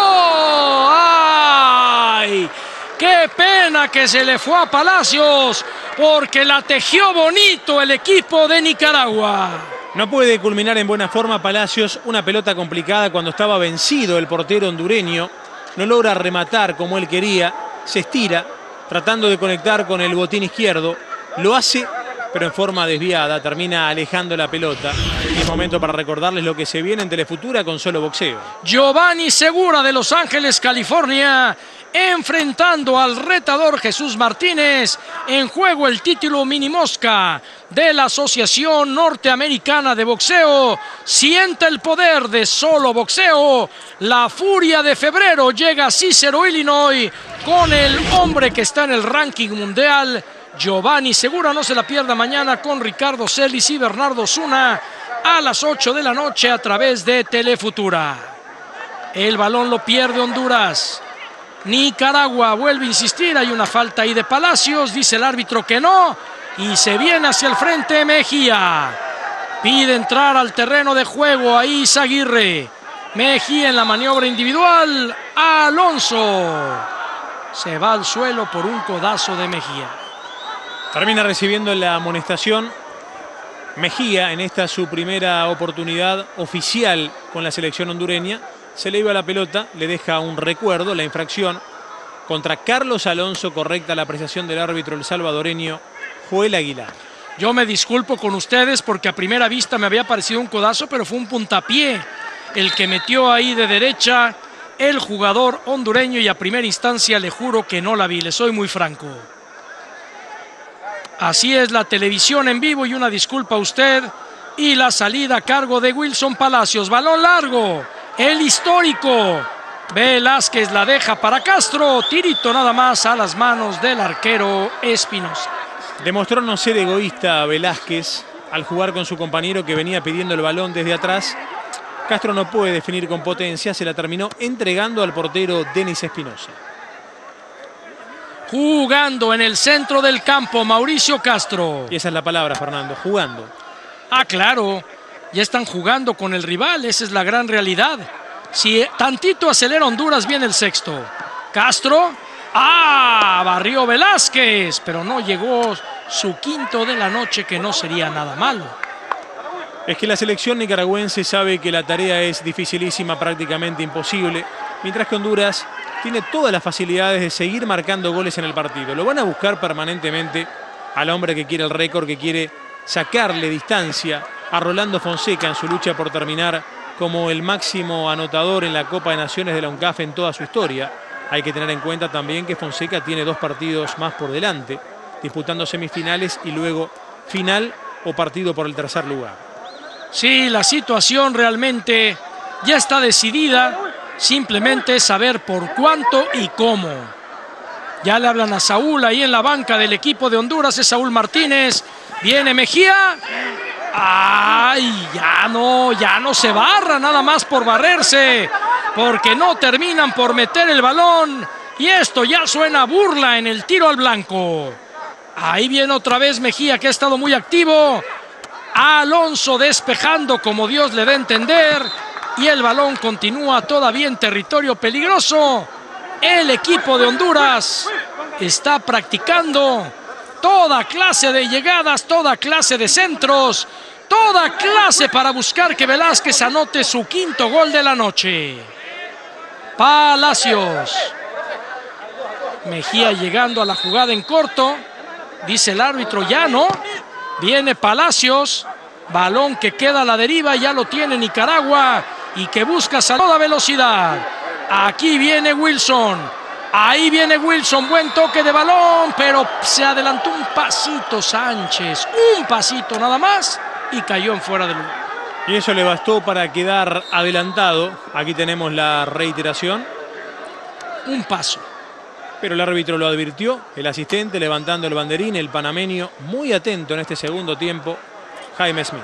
¡Ay! ¡Qué pena que se le fue a Palacios! Porque la tejió bonito el equipo de Nicaragua. No puede culminar en buena forma Palacios, una pelota complicada cuando estaba vencido el portero hondureño. No logra rematar como él quería, se estira tratando de conectar con el botín izquierdo. Lo hace, pero en forma desviada, termina alejando la pelota. Y es momento para recordarles lo que se viene en Telefutura con Solo Boxeo. Giovanni Segura de Los Ángeles, California, enfrentando al retador Jesús Martínez. En juego el título mini mosca de la Asociación Norteamericana de Boxeo. Siente el poder de Solo Boxeo. La furia de febrero llega a Cicero, Illinois, con el hombre que está en el ranking mundial, Giovanni Segura. No se la pierda mañana con Ricardo Celis y Bernardo Zuna a las 8 de la noche a través de Telefutura. El balón lo pierde Honduras. Nicaragua vuelve a insistir, hay una falta ahí de Palacios, dice el árbitro que no, y se viene hacia el frente Mejía. Pide entrar al terreno de juego ahí Izaguirre. Mejía en la maniobra individual, Alonso se va al suelo por un codazo de Mejía. Termina recibiendo la amonestación Mejía en esta su primera oportunidad oficial con la selección hondureña. Se le iba la pelota, le deja un recuerdo, la infracción contra Carlos Alonso, correcta la apreciación del árbitro el salvadoreño Joel Aguilar. Yo me disculpo con ustedes porque a primera vista me había parecido un codazo, pero fue un puntapié el que metió ahí de derecha el jugador hondureño y a primera instancia le juro que no la vi, le soy muy franco. Así es la televisión en vivo y una disculpa a usted. Y la salida a cargo de Wilson Palacios, balón largo. El histórico Velázquez la deja para Castro. Tirito nada más a las manos del arquero Espinosa. Demostró no ser egoísta Velázquez al jugar con su compañero que venía pidiendo el balón desde atrás. Castro no puede definir con potencia, se la terminó entregando al portero Denis Espinosa. Jugando en el centro del campo Mauricio Castro. Y esa es la palabra, Fernando, jugando. Ah, claro. Ya están jugando con el rival, esa es la gran realidad. Si tantito acelera Honduras, viene el sexto. Castro. ¡Ah! Barrió Velázquez, pero no llegó su quinto de la noche, que no sería nada malo. Es que la selección nicaragüense sabe que la tarea es dificilísima, prácticamente imposible, mientras que Honduras tiene todas las facilidades de seguir marcando goles en el partido. Lo van a buscar permanentemente al hombre que quiere el récord, que quiere sacarle distancia a Rolando Fonseca en su lucha por terminar como el máximo anotador en la Copa de Naciones de la UNCAF en toda su historia. Hay que tener en cuenta también que Fonseca tiene 2 partidos más por delante, disputando semifinales y luego final o partido por el tercer lugar. Sí, la situación realmente ya está decidida, simplemente saber por cuánto y cómo. Ya le hablan a Saúl ahí en la banca del equipo de Honduras, es Saúl Martínez, viene Mejía. ¡Ay! Ya no se barra, nada más por barrerse, porque no terminan por meter el balón, y esto ya suena a burla en el tiro al blanco. Ahí viene otra vez Mejía, que ha estado muy activo. Alonso despejando como Dios le da a entender, y el balón continúa todavía en territorio peligroso. El equipo de Honduras está practicando toda clase de llegadas, toda clase de centros, toda clase para buscar que Velázquez anote su quinto gol de la noche. Palacios. Mejía llegando a la jugada en corto. Dice el árbitro, ya no. Viene Palacios. Balón que queda a la deriva, ya lo tiene Nicaragua y que busca a toda velocidad. Aquí viene Wilson. Ahí viene Wilson, buen toque de balón, pero se adelantó un pasito Sánchez, un pasito nada más, y cayó en fuera de lugar. Y eso le bastó para quedar adelantado. Aquí tenemos la reiteración. Un paso. Pero el árbitro lo advirtió, el asistente levantando el banderín, el panameño muy atento en este segundo tiempo, Jaime Smith.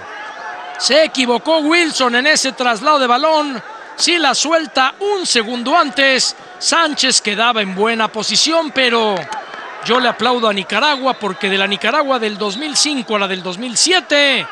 Se equivocó Wilson en ese traslado de balón. Si la suelta un segundo antes, Sánchez quedaba en buena posición, pero yo le aplaudo a Nicaragua, porque de la Nicaragua del 2005 a la del 2007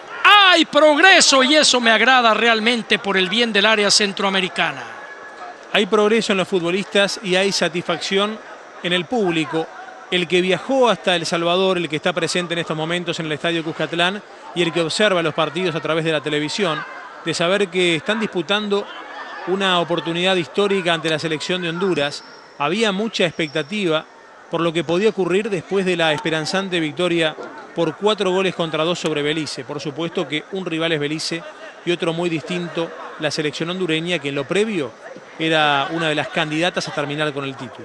hay progreso, y eso me agrada realmente por el bien del área centroamericana. Hay progreso en los futbolistas y hay satisfacción en el público. El que viajó hasta El Salvador, el que está presente en estos momentos en el Estadio Cuscatlán y el que observa los partidos a través de la televisión, de saber que están disputando una oportunidad histórica ante la selección de Honduras. Había mucha expectativa por lo que podía ocurrir después de la esperanzante victoria por 4-2 sobre Belice. Por supuesto que un rival es Belice y otro muy distinto, la selección hondureña, que en lo previo era una de las candidatas a terminar con el título.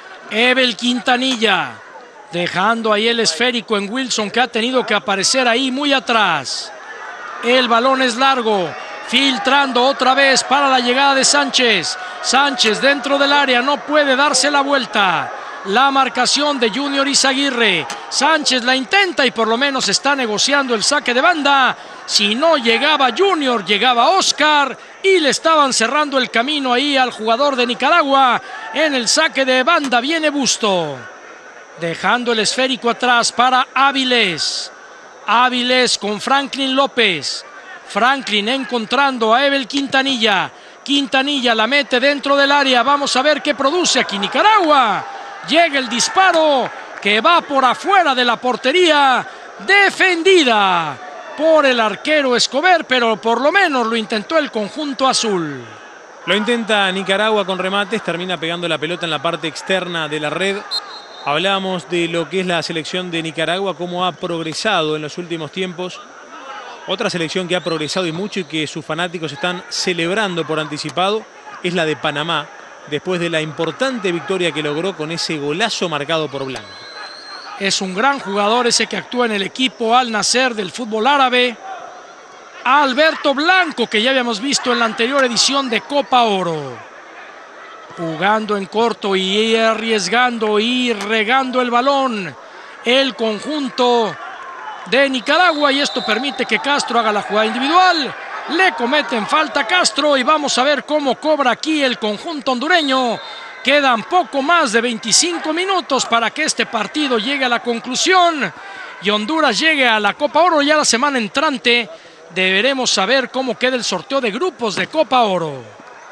Evel Quintanilla, dejando ahí el esférico en Wilson, que ha tenido que aparecer ahí muy atrás. El balón es largo, filtrando otra vez para la llegada de Sánchez. Sánchez dentro del área, no puede darse la vuelta. La marcación de Junior Izaguirre. Sánchez la intenta y por lo menos está negociando el saque de banda. Si no llegaba Junior, llegaba Oscar, y le estaban cerrando el camino ahí al jugador de Nicaragua. En el saque de banda viene Busto, dejando el esférico atrás para Áviles. Áviles con Franklin López. Franklin encontrando a Evel Quintanilla. Quintanilla la mete dentro del área. Vamos a ver qué produce aquí Nicaragua. Llega el disparo que va por afuera de la portería, defendida por el arquero Escobar, pero por lo menos lo intentó el conjunto azul. Lo intenta Nicaragua con remates, termina pegando la pelota en la parte externa de la red. Hablamos de lo que es la selección de Nicaragua, cómo ha progresado en los últimos tiempos. Otra selección que ha progresado y mucho y que sus fanáticos están celebrando por anticipado es la de Panamá, después de la importante victoria que logró con ese golazo marcado por Blanco. Es un gran jugador ese que actúa en el equipo Al Nassr del fútbol árabe. Alberto Blanco, que ya habíamos visto en la anterior edición de Copa Oro. Jugando en corto y arriesgando y regando el balón el conjunto de Nicaragua, y esto permite que Castro haga la jugada individual. Le cometen falta a Castro y vamos a ver cómo cobra aquí el conjunto hondureño. Quedan poco más de 25 minutos para que este partido llegue a la conclusión y Honduras llegue a la Copa Oro. Ya la semana entrante deberemos saber cómo queda el sorteo de grupos de Copa Oro.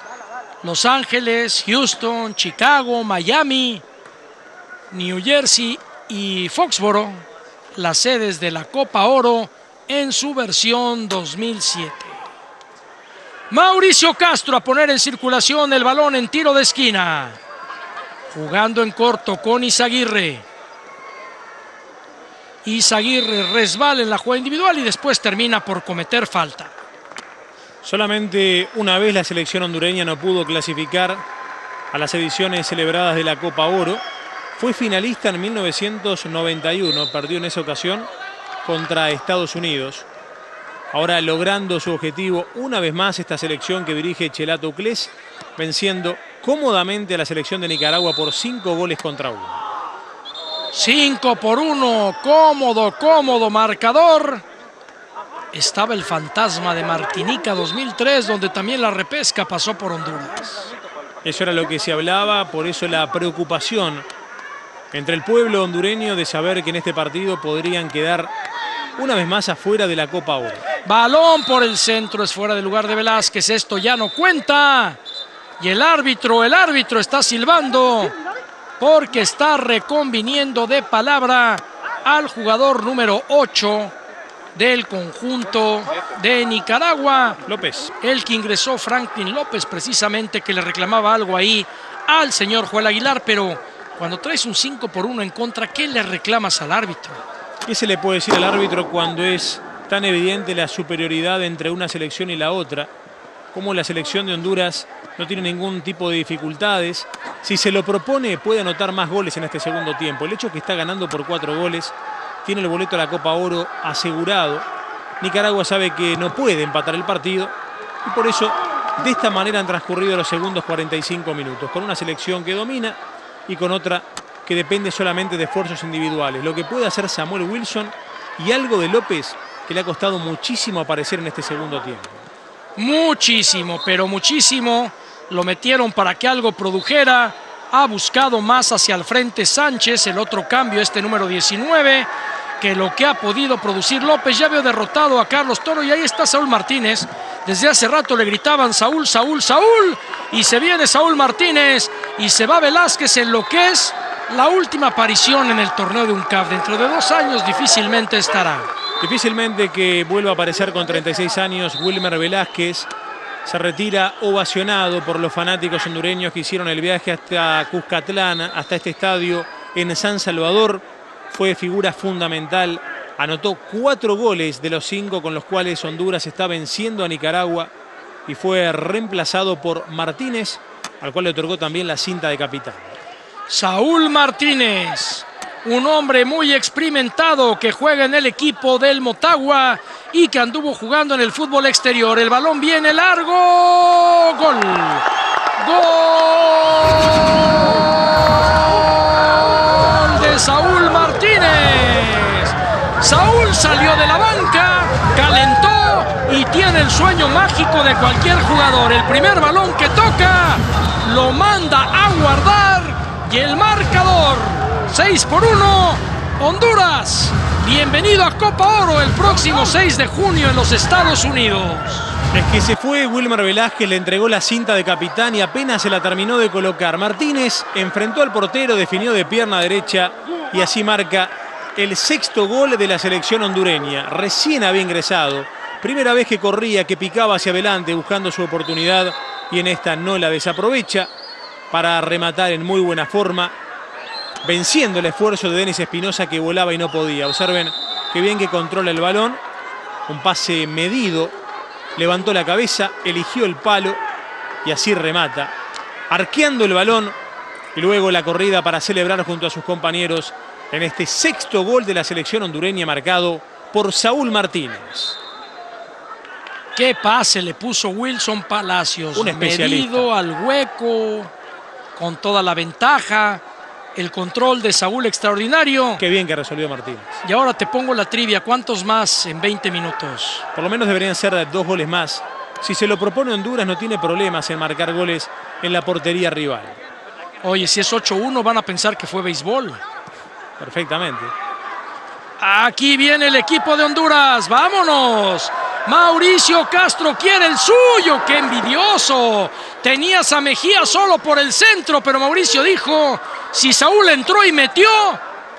Los Ángeles, Houston, Chicago, Miami, New Jersey y Foxboro las sedes de la Copa Oro en su versión 2007. Mauricio Castro a poner en circulación el balón en tiro de esquina. Jugando en corto con Izaguirre. Izaguirre resbala en la jugada individual y después termina por cometer falta. Solamente una vez la selección hondureña no pudo clasificar a las ediciones celebradas de la Copa Oro. Fue finalista en 1991, perdió en esa ocasión contra Estados Unidos. Ahora logrando su objetivo una vez más esta selección que dirige Chelato Uclés, venciendo cómodamente a la selección de Nicaragua por 5 goles contra 1. 5-1, cómodo marcador. Estaba el fantasma de Martinica 2003, donde también la repesca pasó por Honduras. Eso era lo que se hablaba, por eso la preocupación entre el pueblo hondureño de saber que en este partido podrían quedar una vez más afuera de la Copa Oro. Balón por el centro, es fuera del lugar de Velázquez, esto ya no cuenta. Y el árbitro está silbando porque está reconviniendo de palabra al jugador número 8 del conjunto de Nicaragua, López. El que ingresó, Franklin López, precisamente, que le reclamaba algo ahí al señor Joel Aguilar, pero cuando traes un 5-1 en contra, ¿qué le reclamas al árbitro? ¿Qué se le puede decir al árbitro cuando es tan evidente la superioridad entre una selección y la otra? Como la selección de Honduras no tiene ningún tipo de dificultades. Si se lo propone, puede anotar más goles en este segundo tiempo. El hecho es que está ganando por 4 goles. Tiene el boleto a la Copa Oro asegurado. Nicaragua sabe que no puede empatar el partido y por eso de esta manera han transcurrido los segundos 45 minutos, con una selección que domina y con otra que depende solamente de esfuerzos individuales. Lo que puede hacer Samuel Wilson y algo de López, que le ha costado muchísimo aparecer en este segundo tiempo. Muchísimo, pero muchísimo. Lo metieron para que algo produjera. Ha buscado más hacia el frente Sánchez, el otro cambio, este número 19, que lo que ha podido producir López. Ya veo derrotado a Carlos Toro y ahí está Saúl Martínez. Desde hace rato le gritaban Saúl, Saúl, Saúl. Y se viene Saúl Martínez y se va Velázquez en lo que es la última aparición en el torneo de UNCAF. Dentro de 2 años difícilmente estará. Difícilmente que vuelva a aparecer con 36 años Wilmer Velázquez. Se retira ovacionado por los fanáticos hondureños que hicieron el viaje hasta Cuscatlán, hasta este estadio en San Salvador. Fue figura fundamental, anotó 4 goles de los 5 con los cuales Honduras está venciendo a Nicaragua y fue reemplazado por Martínez, al cual le otorgó también la cinta de capitán. Saúl Martínez, un hombre muy experimentado que juega en el equipo del Motagua y que anduvo jugando en el fútbol exterior. El balón viene largo. Gol. Gol de Saúl Martínez. Saúl salió de la banca, calentó y tiene el sueño mágico de cualquier jugador. El primer balón que toca lo manda a guardar y el marcador 6-1, Honduras. Bienvenido a Copa Oro el próximo 6 de junio en los Estados Unidos. Es que se fue Wilmer Velázquez, le entregó la cinta de capitán y apenas se la terminó de colocar. Martínez enfrentó al portero, definió de pierna derecha y así marca el 6º gol de la selección hondureña. Recién había ingresado, primera vez que corría, que picaba hacia adelante buscando su oportunidad y en esta no la desaprovecha para rematar en muy buena forma, venciendo el esfuerzo de Denis Espinosa, que volaba y no podía. Observen qué bien que controla el balón, un pase medido, levantó la cabeza, eligió el palo y así remata, arqueando el balón y luego la corrida para celebrar junto a sus compañeros en este 6º gol de la selección hondureña marcado por Saúl Martínez. Qué pase le puso Wilson Palacios, un especialista. Medido al hueco, con toda la ventaja. El control de Saúl extraordinario. Qué bien que resolvió Martínez. Y ahora te pongo la trivia. ¿Cuántos más en 20 minutos? Por lo menos deberían ser 2 goles más. Si se lo propone Honduras no tiene problemas en marcar goles en la portería rival. Oye, si es 8-1 van a pensar que fue béisbol. Perfectamente. Aquí viene el equipo de Honduras. ¡Vámonos! Mauricio Castro quiere el suyo. ¡Qué envidioso! Tenías a Mejía solo por el centro, pero Mauricio dijo, si Saúl entró y metió,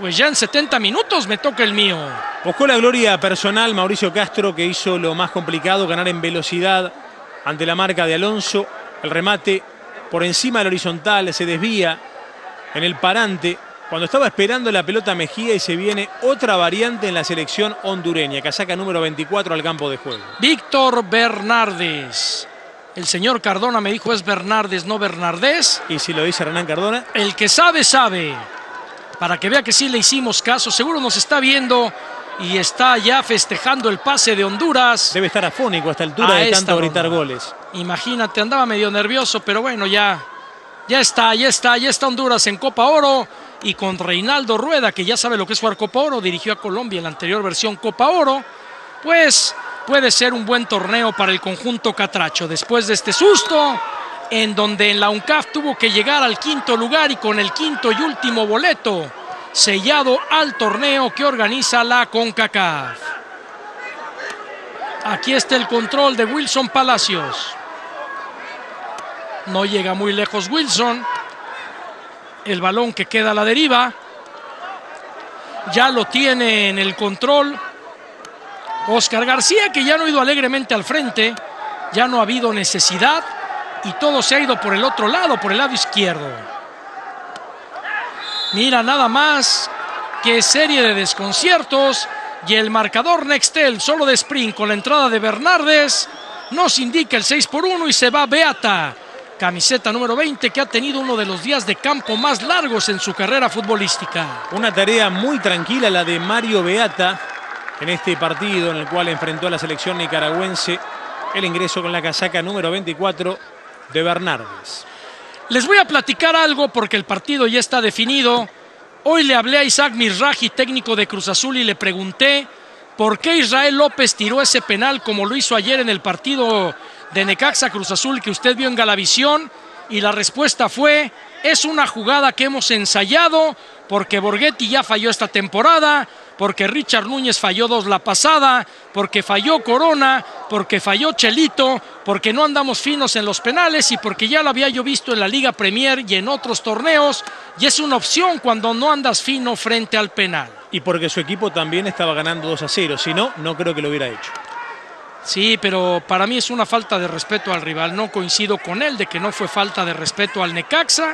Pues ya en 70 minutos me toca el mío. Buscó la gloria personal Mauricio Castro, que hizo lo más complicado, ganar en velocidad ante la marca de Alonso. El remate por encima del horizontal, se desvía en el parante. Cuando estaba esperando la pelota Mejía y se viene otra variante en la selección hondureña. Casaca número 24 al campo de juego. Víctor Bernardes. El señor Cardona me dijo es Bernardes, no Bernardés. ¿Y si lo dice Hernán Cardona? El que sabe, sabe. Para que vea que sí le hicimos caso. Seguro nos está viendo y está ya festejando el pase de Honduras. Debe estar afónico a esta altura de tanto gritar goles. Imagínate, andaba medio nervioso, pero bueno, ya está Honduras en Copa Oro. Y con Reinaldo Rueda, que ya sabe lo que es jugar Copa Oro, dirigió a Colombia en la anterior versión Copa Oro, pues puede ser un buen torneo para el conjunto catracho. Después de este susto, en donde en la UNCAF tuvo que llegar al quinto lugar y con el quinto y último boleto sellado al torneo que organiza la CONCACAF. Aquí está el control de Wilson Palacios. No llega muy lejos Wilson. El balón que queda a la deriva. Ya lo tiene en el control Oscar García, que ya no ha ido alegremente al frente. Ya no ha habido necesidad y todo se ha ido por el otro lado, por el lado izquierdo. Mira nada más qué serie de desconciertos. Y el marcador Nextel, solo de sprint, con la entrada de Bernardes, nos indica el 6-1 y se va Beata. Camiseta número 20, que ha tenido uno de los días de campo más largos en su carrera futbolística. Una tarea muy tranquila la de Mario Beata en este partido en el cual enfrentó a la selección nicaragüense. El ingreso con la casaca número 24 de Bernardes. Les voy a platicar algo porque el partido ya está definido. Hoy le hablé a Isaac Mizrahi, técnico de Cruz Azul, y le pregunté por qué Israel López tiró ese penal como lo hizo ayer en el partido de Necaxa Cruz Azul que usted vio en Galavisión, y la respuesta fue: es una jugada que hemos ensayado porque Borghetti ya falló esta temporada, porque Richard Núñez falló 2 la pasada, porque falló Corona, porque falló Chelito, porque no andamos finos en los penales y porque ya lo había yo visto en la Liga Premier y en otros torneos, y es una opción cuando no andas fino frente al penal. Y porque su equipo también estaba ganando 2-0, si no, no creo que lo hubiera hecho. Sí, pero para mí es una falta de respeto al rival. No coincido con él de que no fue falta de respeto al Necaxa.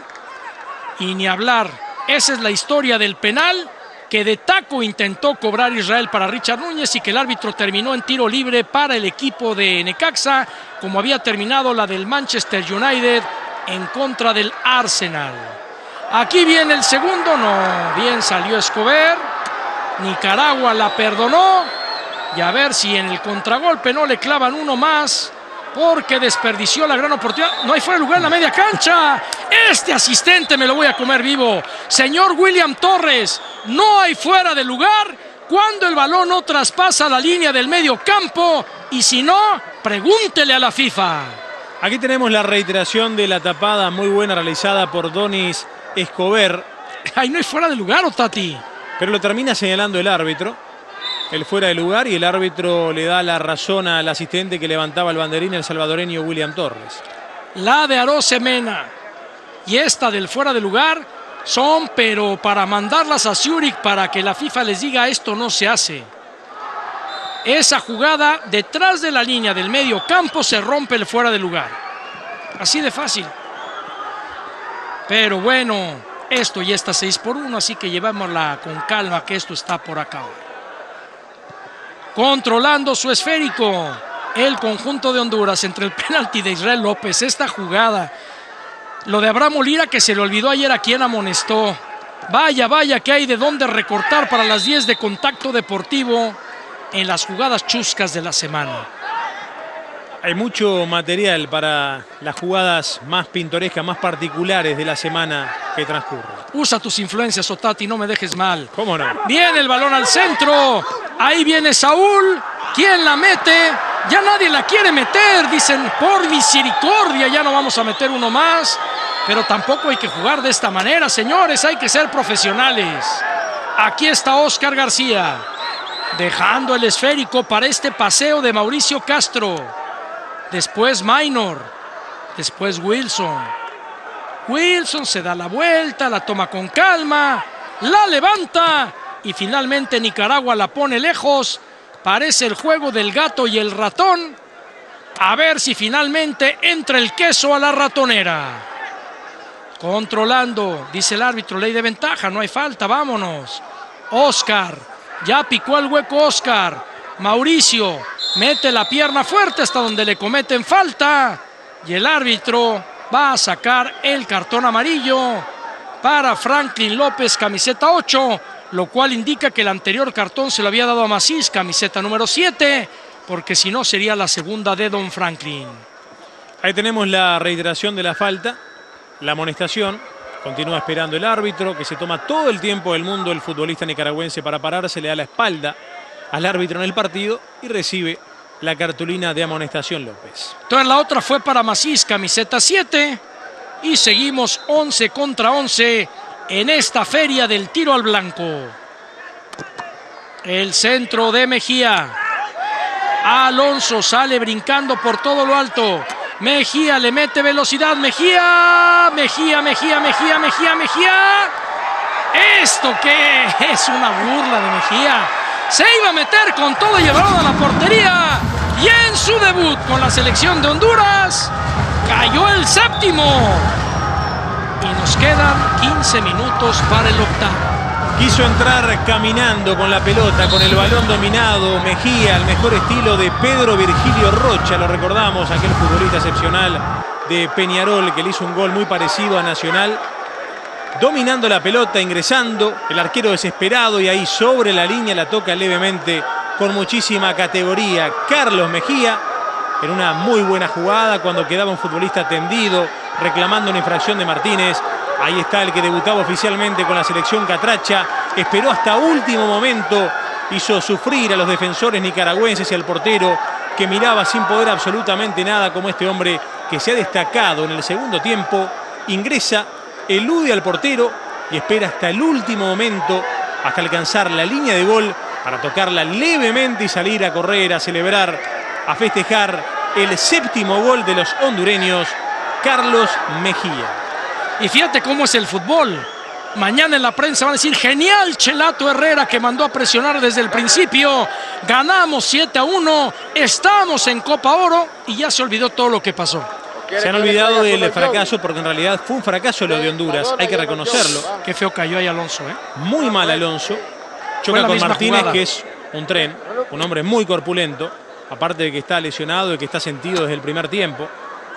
Y ni hablar. Esa es la historia del penal que de taco intentó cobrar Israel para Richard Núñez y que el árbitro terminó en tiro libre para el equipo de Necaxa, como había terminado la del Manchester United en contra del Arsenal. Aquí viene el segundo. No, bien salió Escobar. Nicaragua la perdonó. Y a ver si en el contragolpe no le clavan uno más, porque desperdició la gran oportunidad. No hay fuera de lugar en la media cancha. Este asistente me lo voy a comer vivo. Señor William Torres, no hay fuera de lugar cuando el balón no traspasa la línea del medio campo. Y si no, pregúntele a la FIFA. Aquí tenemos la reiteración de la tapada muy buena realizada por Donis Escobar. Ahí no hay fuera de lugar, Otati. Pero lo termina señalando el árbitro. El fuera de lugar, y el árbitro le da la razón al asistente que levantaba el banderín, el salvadoreño William Torres. La de Arosemena y esta del fuera de lugar son, pero para mandarlas a Zúrich para que la FIFA les diga esto no se hace. Esa jugada detrás de la línea del medio campo se rompe el fuera de lugar. Así de fácil. Pero bueno, esto ya está 6-1, así que llevémosla con calma que esto está por acabar. Controlando su esférico el conjunto de Honduras entre el penalti de Israel López. Esta jugada, lo de Abraham Lira, que se le olvidó ayer a quien amonestó. Vaya que hay de dónde recortar para las 10 de Contacto Deportivo en las jugadas chuscas de la semana. Hay mucho material para las jugadas más pintorescas, más particulares de la semana que transcurre. Usa tus influencias, Otati, no me dejes mal. ¿Cómo no? Viene el balón al centro. Ahí viene Saúl. ¿Quién la mete? Ya nadie la quiere meter. Dicen, por misericordia, ya no vamos a meter uno más. Pero tampoco hay que jugar de esta manera, señores. Hay que ser profesionales. Aquí está Oscar García, dejando el esférico para este paseo de Mauricio Castro. Después Minor. Después Wilson. Wilson se da la vuelta, la toma con calma. la levanta y finalmente Nicaragua la pone lejos. Parece el juego del gato y el ratón. A ver si finalmente entra el queso a la ratonera. Controlando, dice el árbitro, ley de ventaja, no hay falta, vámonos. Oscar, ya picó el hueco Oscar. Mauricio mete la pierna fuerte hasta donde le cometen falta. Y el árbitro va a sacar el cartón amarillo para Franklin López, camiseta 8, lo cual indica que el anterior cartón se lo había dado a Macís, camiseta número 7, porque si no sería la segunda de Don Franklin. Ahí tenemos la reiteración de la falta, la amonestación. Continúa esperando el árbitro, que se toma todo el tiempo del mundo el futbolista nicaragüense para pararse, le da la espalda al árbitro en el partido y recibe la cartulina de amonestación López. Entonces la otra fue para Macís, camiseta 7, y seguimos 11 contra 11 en esta feria del tiro al blanco. El centro de Mejía. Alonso sale brincando por todo lo alto. Mejía le mete velocidad. Mejía. ¿Esto qué es? Una burla de Mejía. Se iba a meter con todo y el balón a la portería. Y en su debut con la selección de Honduras, cayó el séptimo. Y nos quedan 15 minutos para el octavo. Quiso entrar caminando con la pelota, con el balón dominado. Mejía, al mejor estilo de Pedro Virgilio Rocha. Lo recordamos, aquel futbolista excepcional de Peñarol que le hizo un gol muy parecido a Nacional. Dominando la pelota, ingresando, el arquero desesperado y ahí sobre la línea la toca levemente con muchísima categoría Carlos Mejía, en una muy buena jugada cuando quedaba un futbolista tendido reclamando una infracción de Martínez. Ahí está el que debutaba oficialmente con la selección catracha, esperó hasta último momento, hizo sufrir a los defensores nicaragüenses y al portero que miraba sin poder absolutamente nada, como este hombre que se ha destacado en el segundo tiempo. Ingresa, elude al portero y espera hasta el último momento, hasta alcanzar la línea de gol para tocarla levemente y salir a correr, a celebrar, a festejar el séptimo gol de los hondureños, Carlos Mejía. Y fíjate cómo es el fútbol. Mañana en la prensa van a decir: genial Chelato Herrera, que mandó a presionar desde el principio. Ganamos 7-1, estamos en Copa Oro y ya se olvidó todo lo que pasó. Se han olvidado del fracaso, porque en realidad fue un fracaso lo de Honduras, hay que reconocerlo. Qué feo cayó ahí Alonso, ¿eh? Muy mal Alonso. Choca con Martínez, jugada, que es un tren, un hombre muy corpulento, aparte de que está lesionado y que está sentido desde el primer tiempo.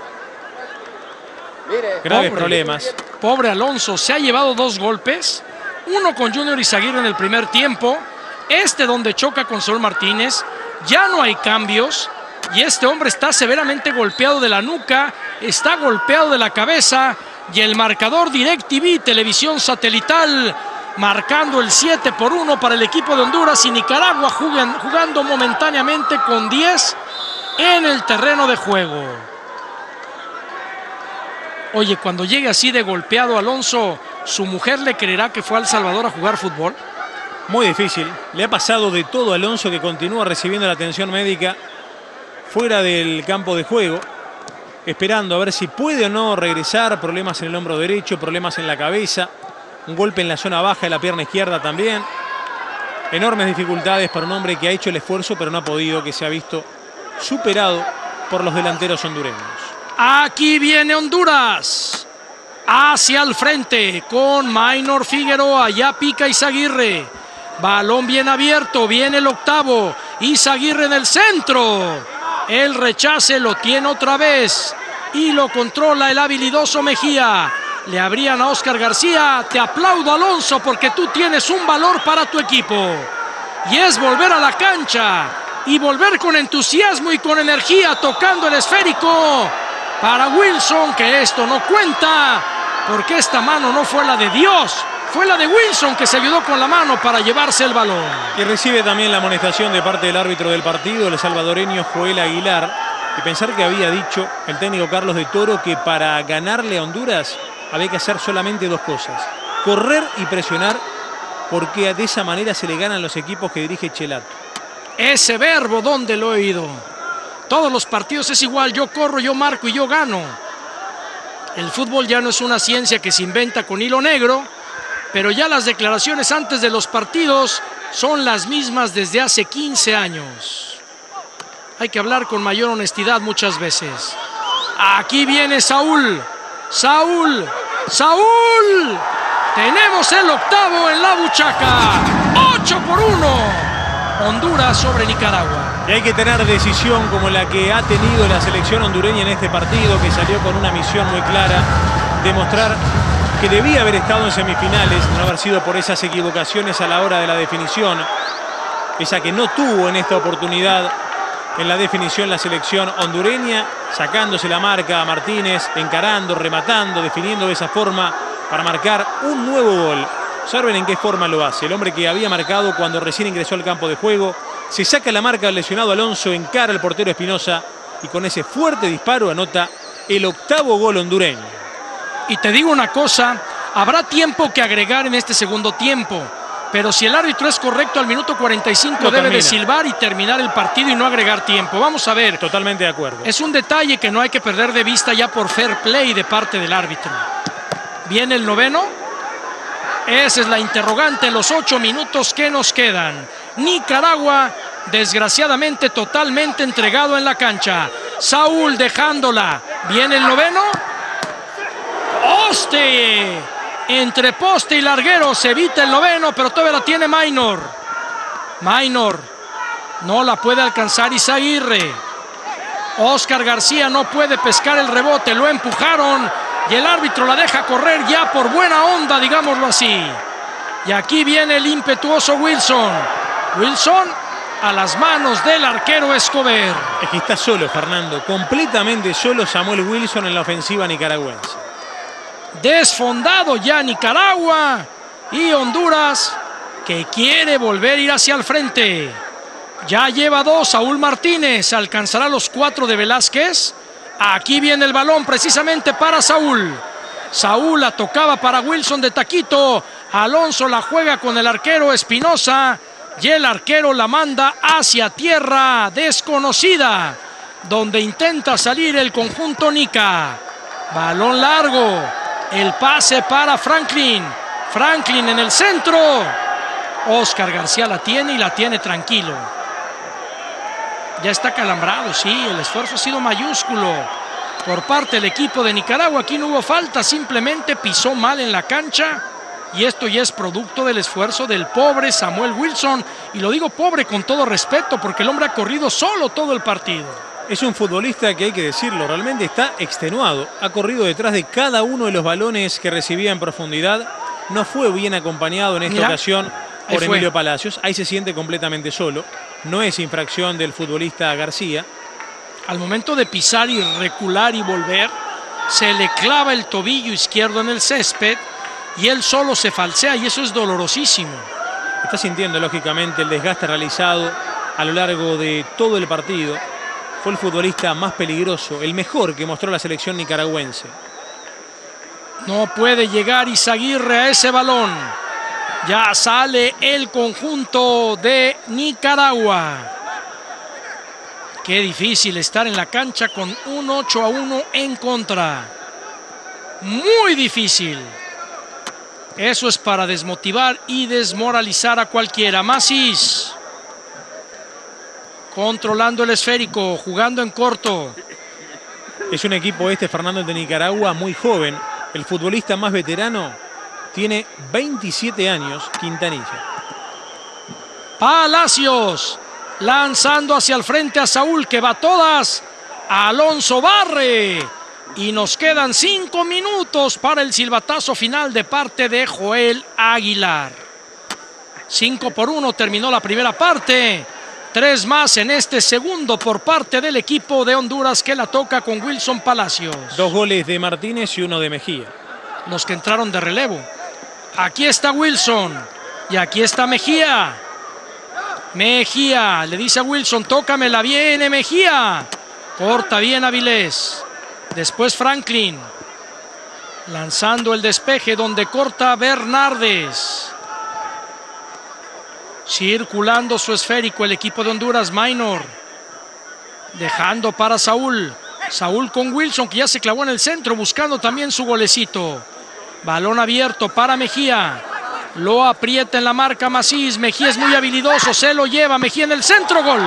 Graves problemas. Pobre Alonso, se ha llevado 2 golpes. Uno con Junior Izaguirre en el primer tiempo. Este donde choca con Saúl Martínez. Ya no hay cambios. Y este hombre está severamente golpeado de la nuca. Está golpeado de la cabeza. Y el marcador DirecTV, televisión satelital, marcando el 7-1 para el equipo de Honduras. Y Nicaragua jugando momentáneamente con 10 en el terreno de juego. Oye, cuando llegue así de golpeado Alonso, ¿su mujer le creerá que fue a El Salvador a jugar fútbol? Muy difícil. Le ha pasado de todo a Alonso, que continúa recibiendo la atención médica fuera del campo de juego, esperando a ver si puede o no regresar. Problemas en el hombro derecho, problemas en la cabeza, un golpe en la zona baja de la pierna izquierda también. Enormes dificultades para un hombre que ha hecho el esfuerzo pero no ha podido, que se ha visto superado por los delanteros hondureños. Aquí viene Honduras, hacia el frente con Maynor Figueroa, ya pica Izaguirre, balón bien abierto, viene el octavo, Izaguirre en el centro, el rechace lo tiene otra vez y lo controla el habilidoso Mejía. Le abrían a Oscar García. Te aplaudo, Alonso, porque tú tienes un valor para tu equipo y es volver a la cancha y volver con entusiasmo y con energía, tocando el esférico para Wilson, que esto no cuenta, porque esta mano no fue la de Dios, fue la de Wilson, que se ayudó con la mano para llevarse el balón. Y recibe también la amonestación de parte del árbitro del partido, el salvadoreño Joel Aguilar. Y pensar que había dicho el técnico Carlos de Toro que para ganarle a Honduras había que hacer solamente 2 cosas: correr y presionar, porque de esa manera se le ganan los equipos que dirige Chelato. Ese verbo, ¿dónde lo he oído? Todos los partidos es igual: yo corro, yo marco y yo gano. El fútbol ya no es una ciencia que se inventa con hilo negro, pero ya las declaraciones antes de los partidos son las mismas desde hace 15 años. Hay que hablar con mayor honestidad muchas veces. Aquí viene Saúl. Saúl. Saúl. Tenemos el octavo en la buchaca. 8-1. Honduras sobre Nicaragua. Y hay que tener decisión como la que ha tenido la selección hondureña en este partido, que salió con una misión muy clara: demostrar que debía haber estado en semifinales, no haber sido por esas equivocaciones a la hora de la definición, esa que no tuvo en esta oportunidad en la definición la selección hondureña, sacándose la marca a Martínez, encarando, rematando, definiendo de esa forma para marcar un nuevo gol. Observen en qué forma lo hace. El hombre que había marcado cuando recién ingresó al campo de juego, se saca la marca al lesionado Alonso, encara al portero Espinosa y con ese fuerte disparo anota el octavo gol hondureño. Y te digo una cosa, habrá tiempo que agregar en este segundo tiempo, pero si el árbitro es correcto, al minuto 45 debe de silbar y terminar el partido y no agregar tiempo. Vamos a ver. Totalmente de acuerdo. Es un detalle que no hay que perder de vista ya por fair play de parte del árbitro. Viene el noveno. Esa es la interrogante en los 8 minutos que nos quedan. Nicaragua, desgraciadamente, totalmente entregado en la cancha. Saúl dejándola. Viene el noveno. ¡Poste! Entre poste y larguero se evita el noveno, pero todavía la tiene Maynor. Maynor no la puede alcanzar Izaguirre. Oscar García no puede pescar el rebote, lo empujaron y el árbitro la deja correr ya por buena onda, digámoslo así. Y aquí viene el impetuoso Wilson. Wilson a las manos del arquero Escobar. Es que está solo, Fernando, completamente solo Samuel Wilson en la ofensiva nicaragüense. Desfondado ya Nicaragua y Honduras, que quiere volver a ir hacia el frente. Ya lleva 2 Saúl Martínez, alcanzará los 4 de Velázquez. Aquí viene el balón precisamente para Saúl. Saúl la tocaba para Wilson de taquito. Alonso la juega con el arquero Espinosa y el arquero la manda hacia tierra desconocida, donde intenta salir el conjunto Nica. Balón largo. El pase para Franklin. Franklin en el centro. Oscar García la tiene y la tiene tranquilo. Ya está calambrado, sí. El esfuerzo ha sido mayúsculo por parte del equipo de Nicaragua. Aquí no hubo falta, simplemente pisó mal en la cancha. Y esto ya es producto del esfuerzo del pobre Samuel Wilson. Y lo digo pobre con todo respeto, porque el hombre ha corrido solo todo el partido. Es un futbolista que, hay que decirlo, realmente está extenuado. Ha corrido detrás de cada uno de los balones que recibía en profundidad. No fue bien acompañado en esta ocasión por Emilio Palacios. Ahí se siente completamente solo. No es infracción del futbolista García. Al momento de pisar y recular y volver, se le clava el tobillo izquierdo en el césped y él solo se falsea, y eso es dolorosísimo. Está sintiendo, lógicamente, el desgaste realizado a lo largo de todo el partido. Fue el futbolista más peligroso, el mejor que mostró la selección nicaragüense. No puede llegar Izaguirre a ese balón. Ya sale el conjunto de Nicaragua. Qué difícil estar en la cancha con un 8-1 en contra. Muy difícil. Eso es para desmotivar y desmoralizar a cualquiera. Macis. Controlando el esférico, jugando en corto. Es un equipo Fernando, de Nicaragua, muy joven. El futbolista más veterano tiene 27 años, Quintanilla. Palacios, lanzando hacia el frente a Saúl, que va a todas. Alonso barre. Y nos quedan 5 minutos para el silbatazo final de parte de Joel Aguilar. 5-1 terminó la primera parte. 3 más en este segundo por parte del equipo de Honduras, que la toca con Wilson Palacios. 2 goles de Martínez y 1 de Mejía. Los que entraron de relevo. Aquí está Wilson y aquí está Mejía. Mejía le dice a Wilson: tócamela, viene Mejía. Corta bien Avilés. Después Franklin. Lanzando el despeje donde corta Bernardes. Circulando su esférico el equipo de Honduras. Maynor. Dejando para Saúl. Saúl con Wilson, que ya se clavó en el centro, buscando también su golecito. Balón abierto para Mejía. Lo aprieta en la marca Macís. Mejía es muy habilidoso, se lo lleva. Mejía en el centro, gol.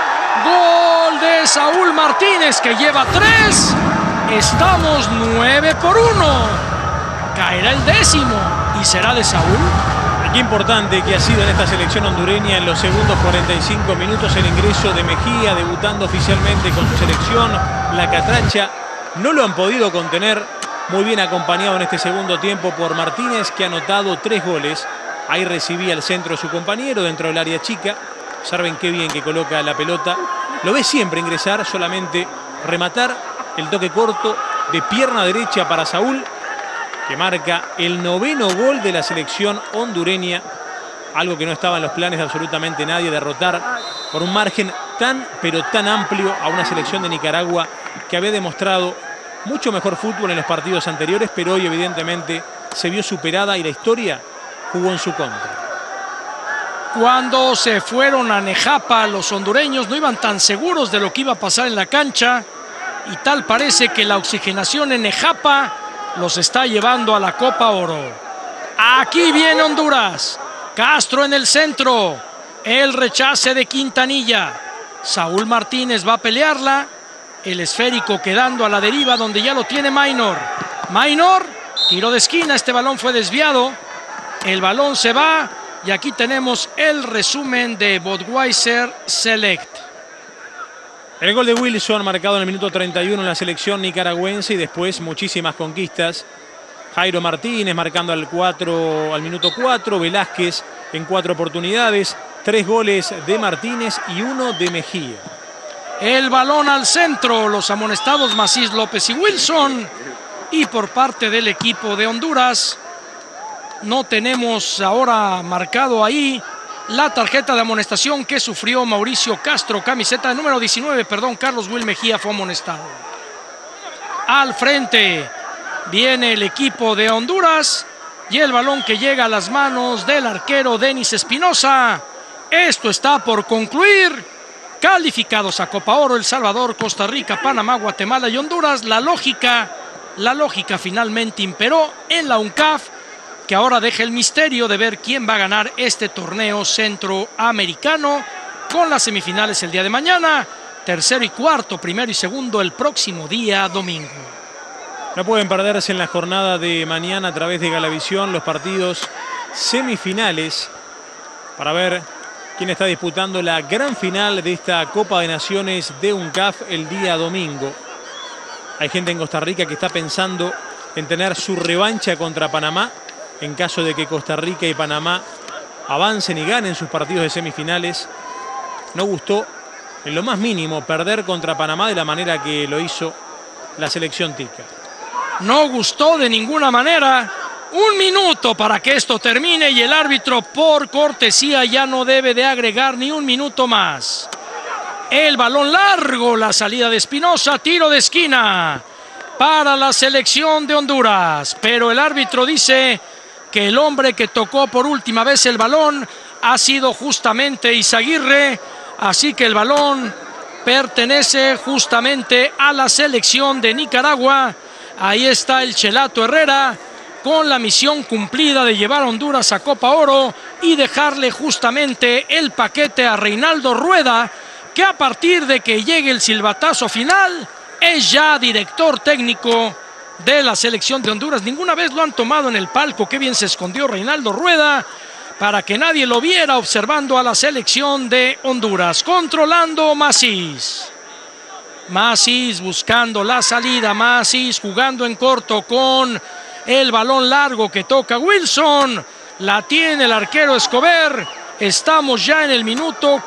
Gol de Saúl Martínez, que lleva 3. Estamos 9-1. Caerá el 10º y será de Saúl. Qué importante que ha sido en esta selección hondureña en los segundos 45 minutos el ingreso de Mejía, debutando oficialmente con su selección. La catracha no lo han podido contener. Muy bien acompañado en este segundo tiempo por Martínez, que ha anotado 3 goles. Ahí recibía el centro de su compañero dentro del área chica. Observen qué bien que coloca la pelota. Lo ve siempre ingresar, solamente rematar el toque corto de pierna derecha para Saúl, que marca el 9º gol de la selección hondureña. Algo que no estaba en los planes de absolutamente nadie, derrotar por un margen tan, pero tan amplio a una selección de Nicaragua que había demostrado mucho mejor fútbol en los partidos anteriores, pero hoy evidentemente se vio superada y la historia jugó en su contra. Cuando se fueron a Nejapa, los hondureños no iban tan seguros de lo que iba a pasar en la cancha, y tal parece que la oxigenación en Nejapa los está llevando a la Copa Oro. Aquí viene Honduras. Castro en el centro. El rechace de Quintanilla. Saúl Martínez va a pelearla. El esférico quedando a la deriva donde ya lo tiene Maynor. Maynor, tiro de esquina. Este balón fue desviado. El balón se va. Y aquí tenemos el resumen de Budweiser Select. El gol de Wilson marcado en el minuto 31 en la selección nicaragüense, y después muchísimas conquistas. Jairo Martínez marcando al minuto 4, Velázquez en 4 oportunidades, 3 goles de Martínez y 1 de Mejía. El balón al centro, los amonestados Macís, López y Wilson. Y por parte del equipo de Honduras, no tenemos ahora marcado ahí la tarjeta de amonestación que sufrió Mauricio Castro, camiseta de número 19, Carlos Will Mejía fue amonestado. Al frente viene el equipo de Honduras y el balón que llega a las manos del arquero Denis Espinosa. Esto está por concluir. Calificados a Copa Oro El Salvador, Costa Rica, Panamá, Guatemala y Honduras. La lógica finalmente imperó en la UNCAF, que ahora deja el misterio de ver quién va a ganar este torneo centroamericano, con las semifinales el día de mañana, tercero y cuarto, primero y segundo el próximo día domingo. No pueden perderse en la jornada de mañana a través de Galavisión los partidos semifinales para ver quién está disputando la gran final de esta Copa de Naciones de UNCAF el día domingo. Hay gente en Costa Rica que está pensando en tener su revancha contra Panamá en caso de que Costa Rica y Panamá avancen y ganen sus partidos de semifinales. No gustó en lo más mínimo perder contra Panamá de la manera que lo hizo la selección tica. No gustó de ninguna manera. 1 minuto para que esto termine y el árbitro, por cortesía, ya no debe de agregar ni 1 minuto más. El balón largo, la salida de Espinosa, tiro de esquina para la selección de Honduras, pero el árbitro dice que el hombre que tocó por última vez el balón ha sido justamente Izaguirre, así que el balón pertenece justamente a la selección de Nicaragua. Ahí está el Chelato Herrera con la misión cumplida de llevar a Honduras a Copa Oro y dejarle justamente el paquete a Reinaldo Rueda, que a partir de que llegue el silbatazo final es ya director técnico de la selección de Honduras. Ninguna vez lo han tomado en el palco. Qué bien se escondió Reinaldo Rueda para que nadie lo viera, observando a la selección de Honduras. Controlando Macís. Macís buscando la salida. Macís jugando en corto con el balón largo que toca Wilson. La tiene el arquero Escobar. Estamos ya en el minuto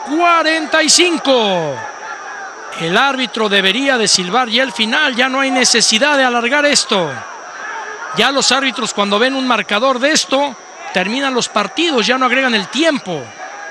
45. El árbitro debería de silbar ya el final, ya no hay necesidad de alargar esto. Ya los árbitros, cuando ven un marcador de esto, terminan los partidos, ya no agregan el tiempo.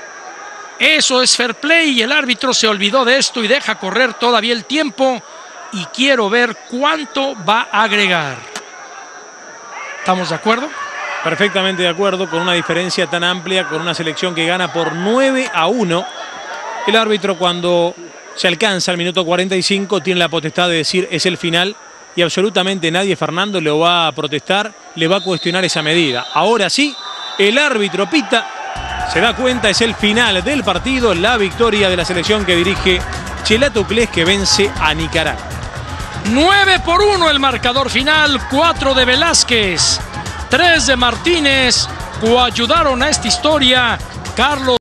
Eso es fair play y el árbitro se olvidó de esto y deja correr todavía el tiempo, y quiero ver cuánto va a agregar. ¿Estamos de acuerdo? Perfectamente de acuerdo, con una diferencia tan amplia, con una selección que gana por 9-1. El árbitro, cuando se alcanza al minuto 45, tiene la potestad de decir es el final, y absolutamente nadie, Fernando, le va a protestar, le va a cuestionar esa medida. Ahora sí, El árbitro pita, se da cuenta, es el final del partido, la victoria de la selección que dirige Chelato Clés, que vence a Nicaragua. 9-1 el marcador final, 4 de Velázquez, 3 de Martínez, coayudaron a esta historia Carlos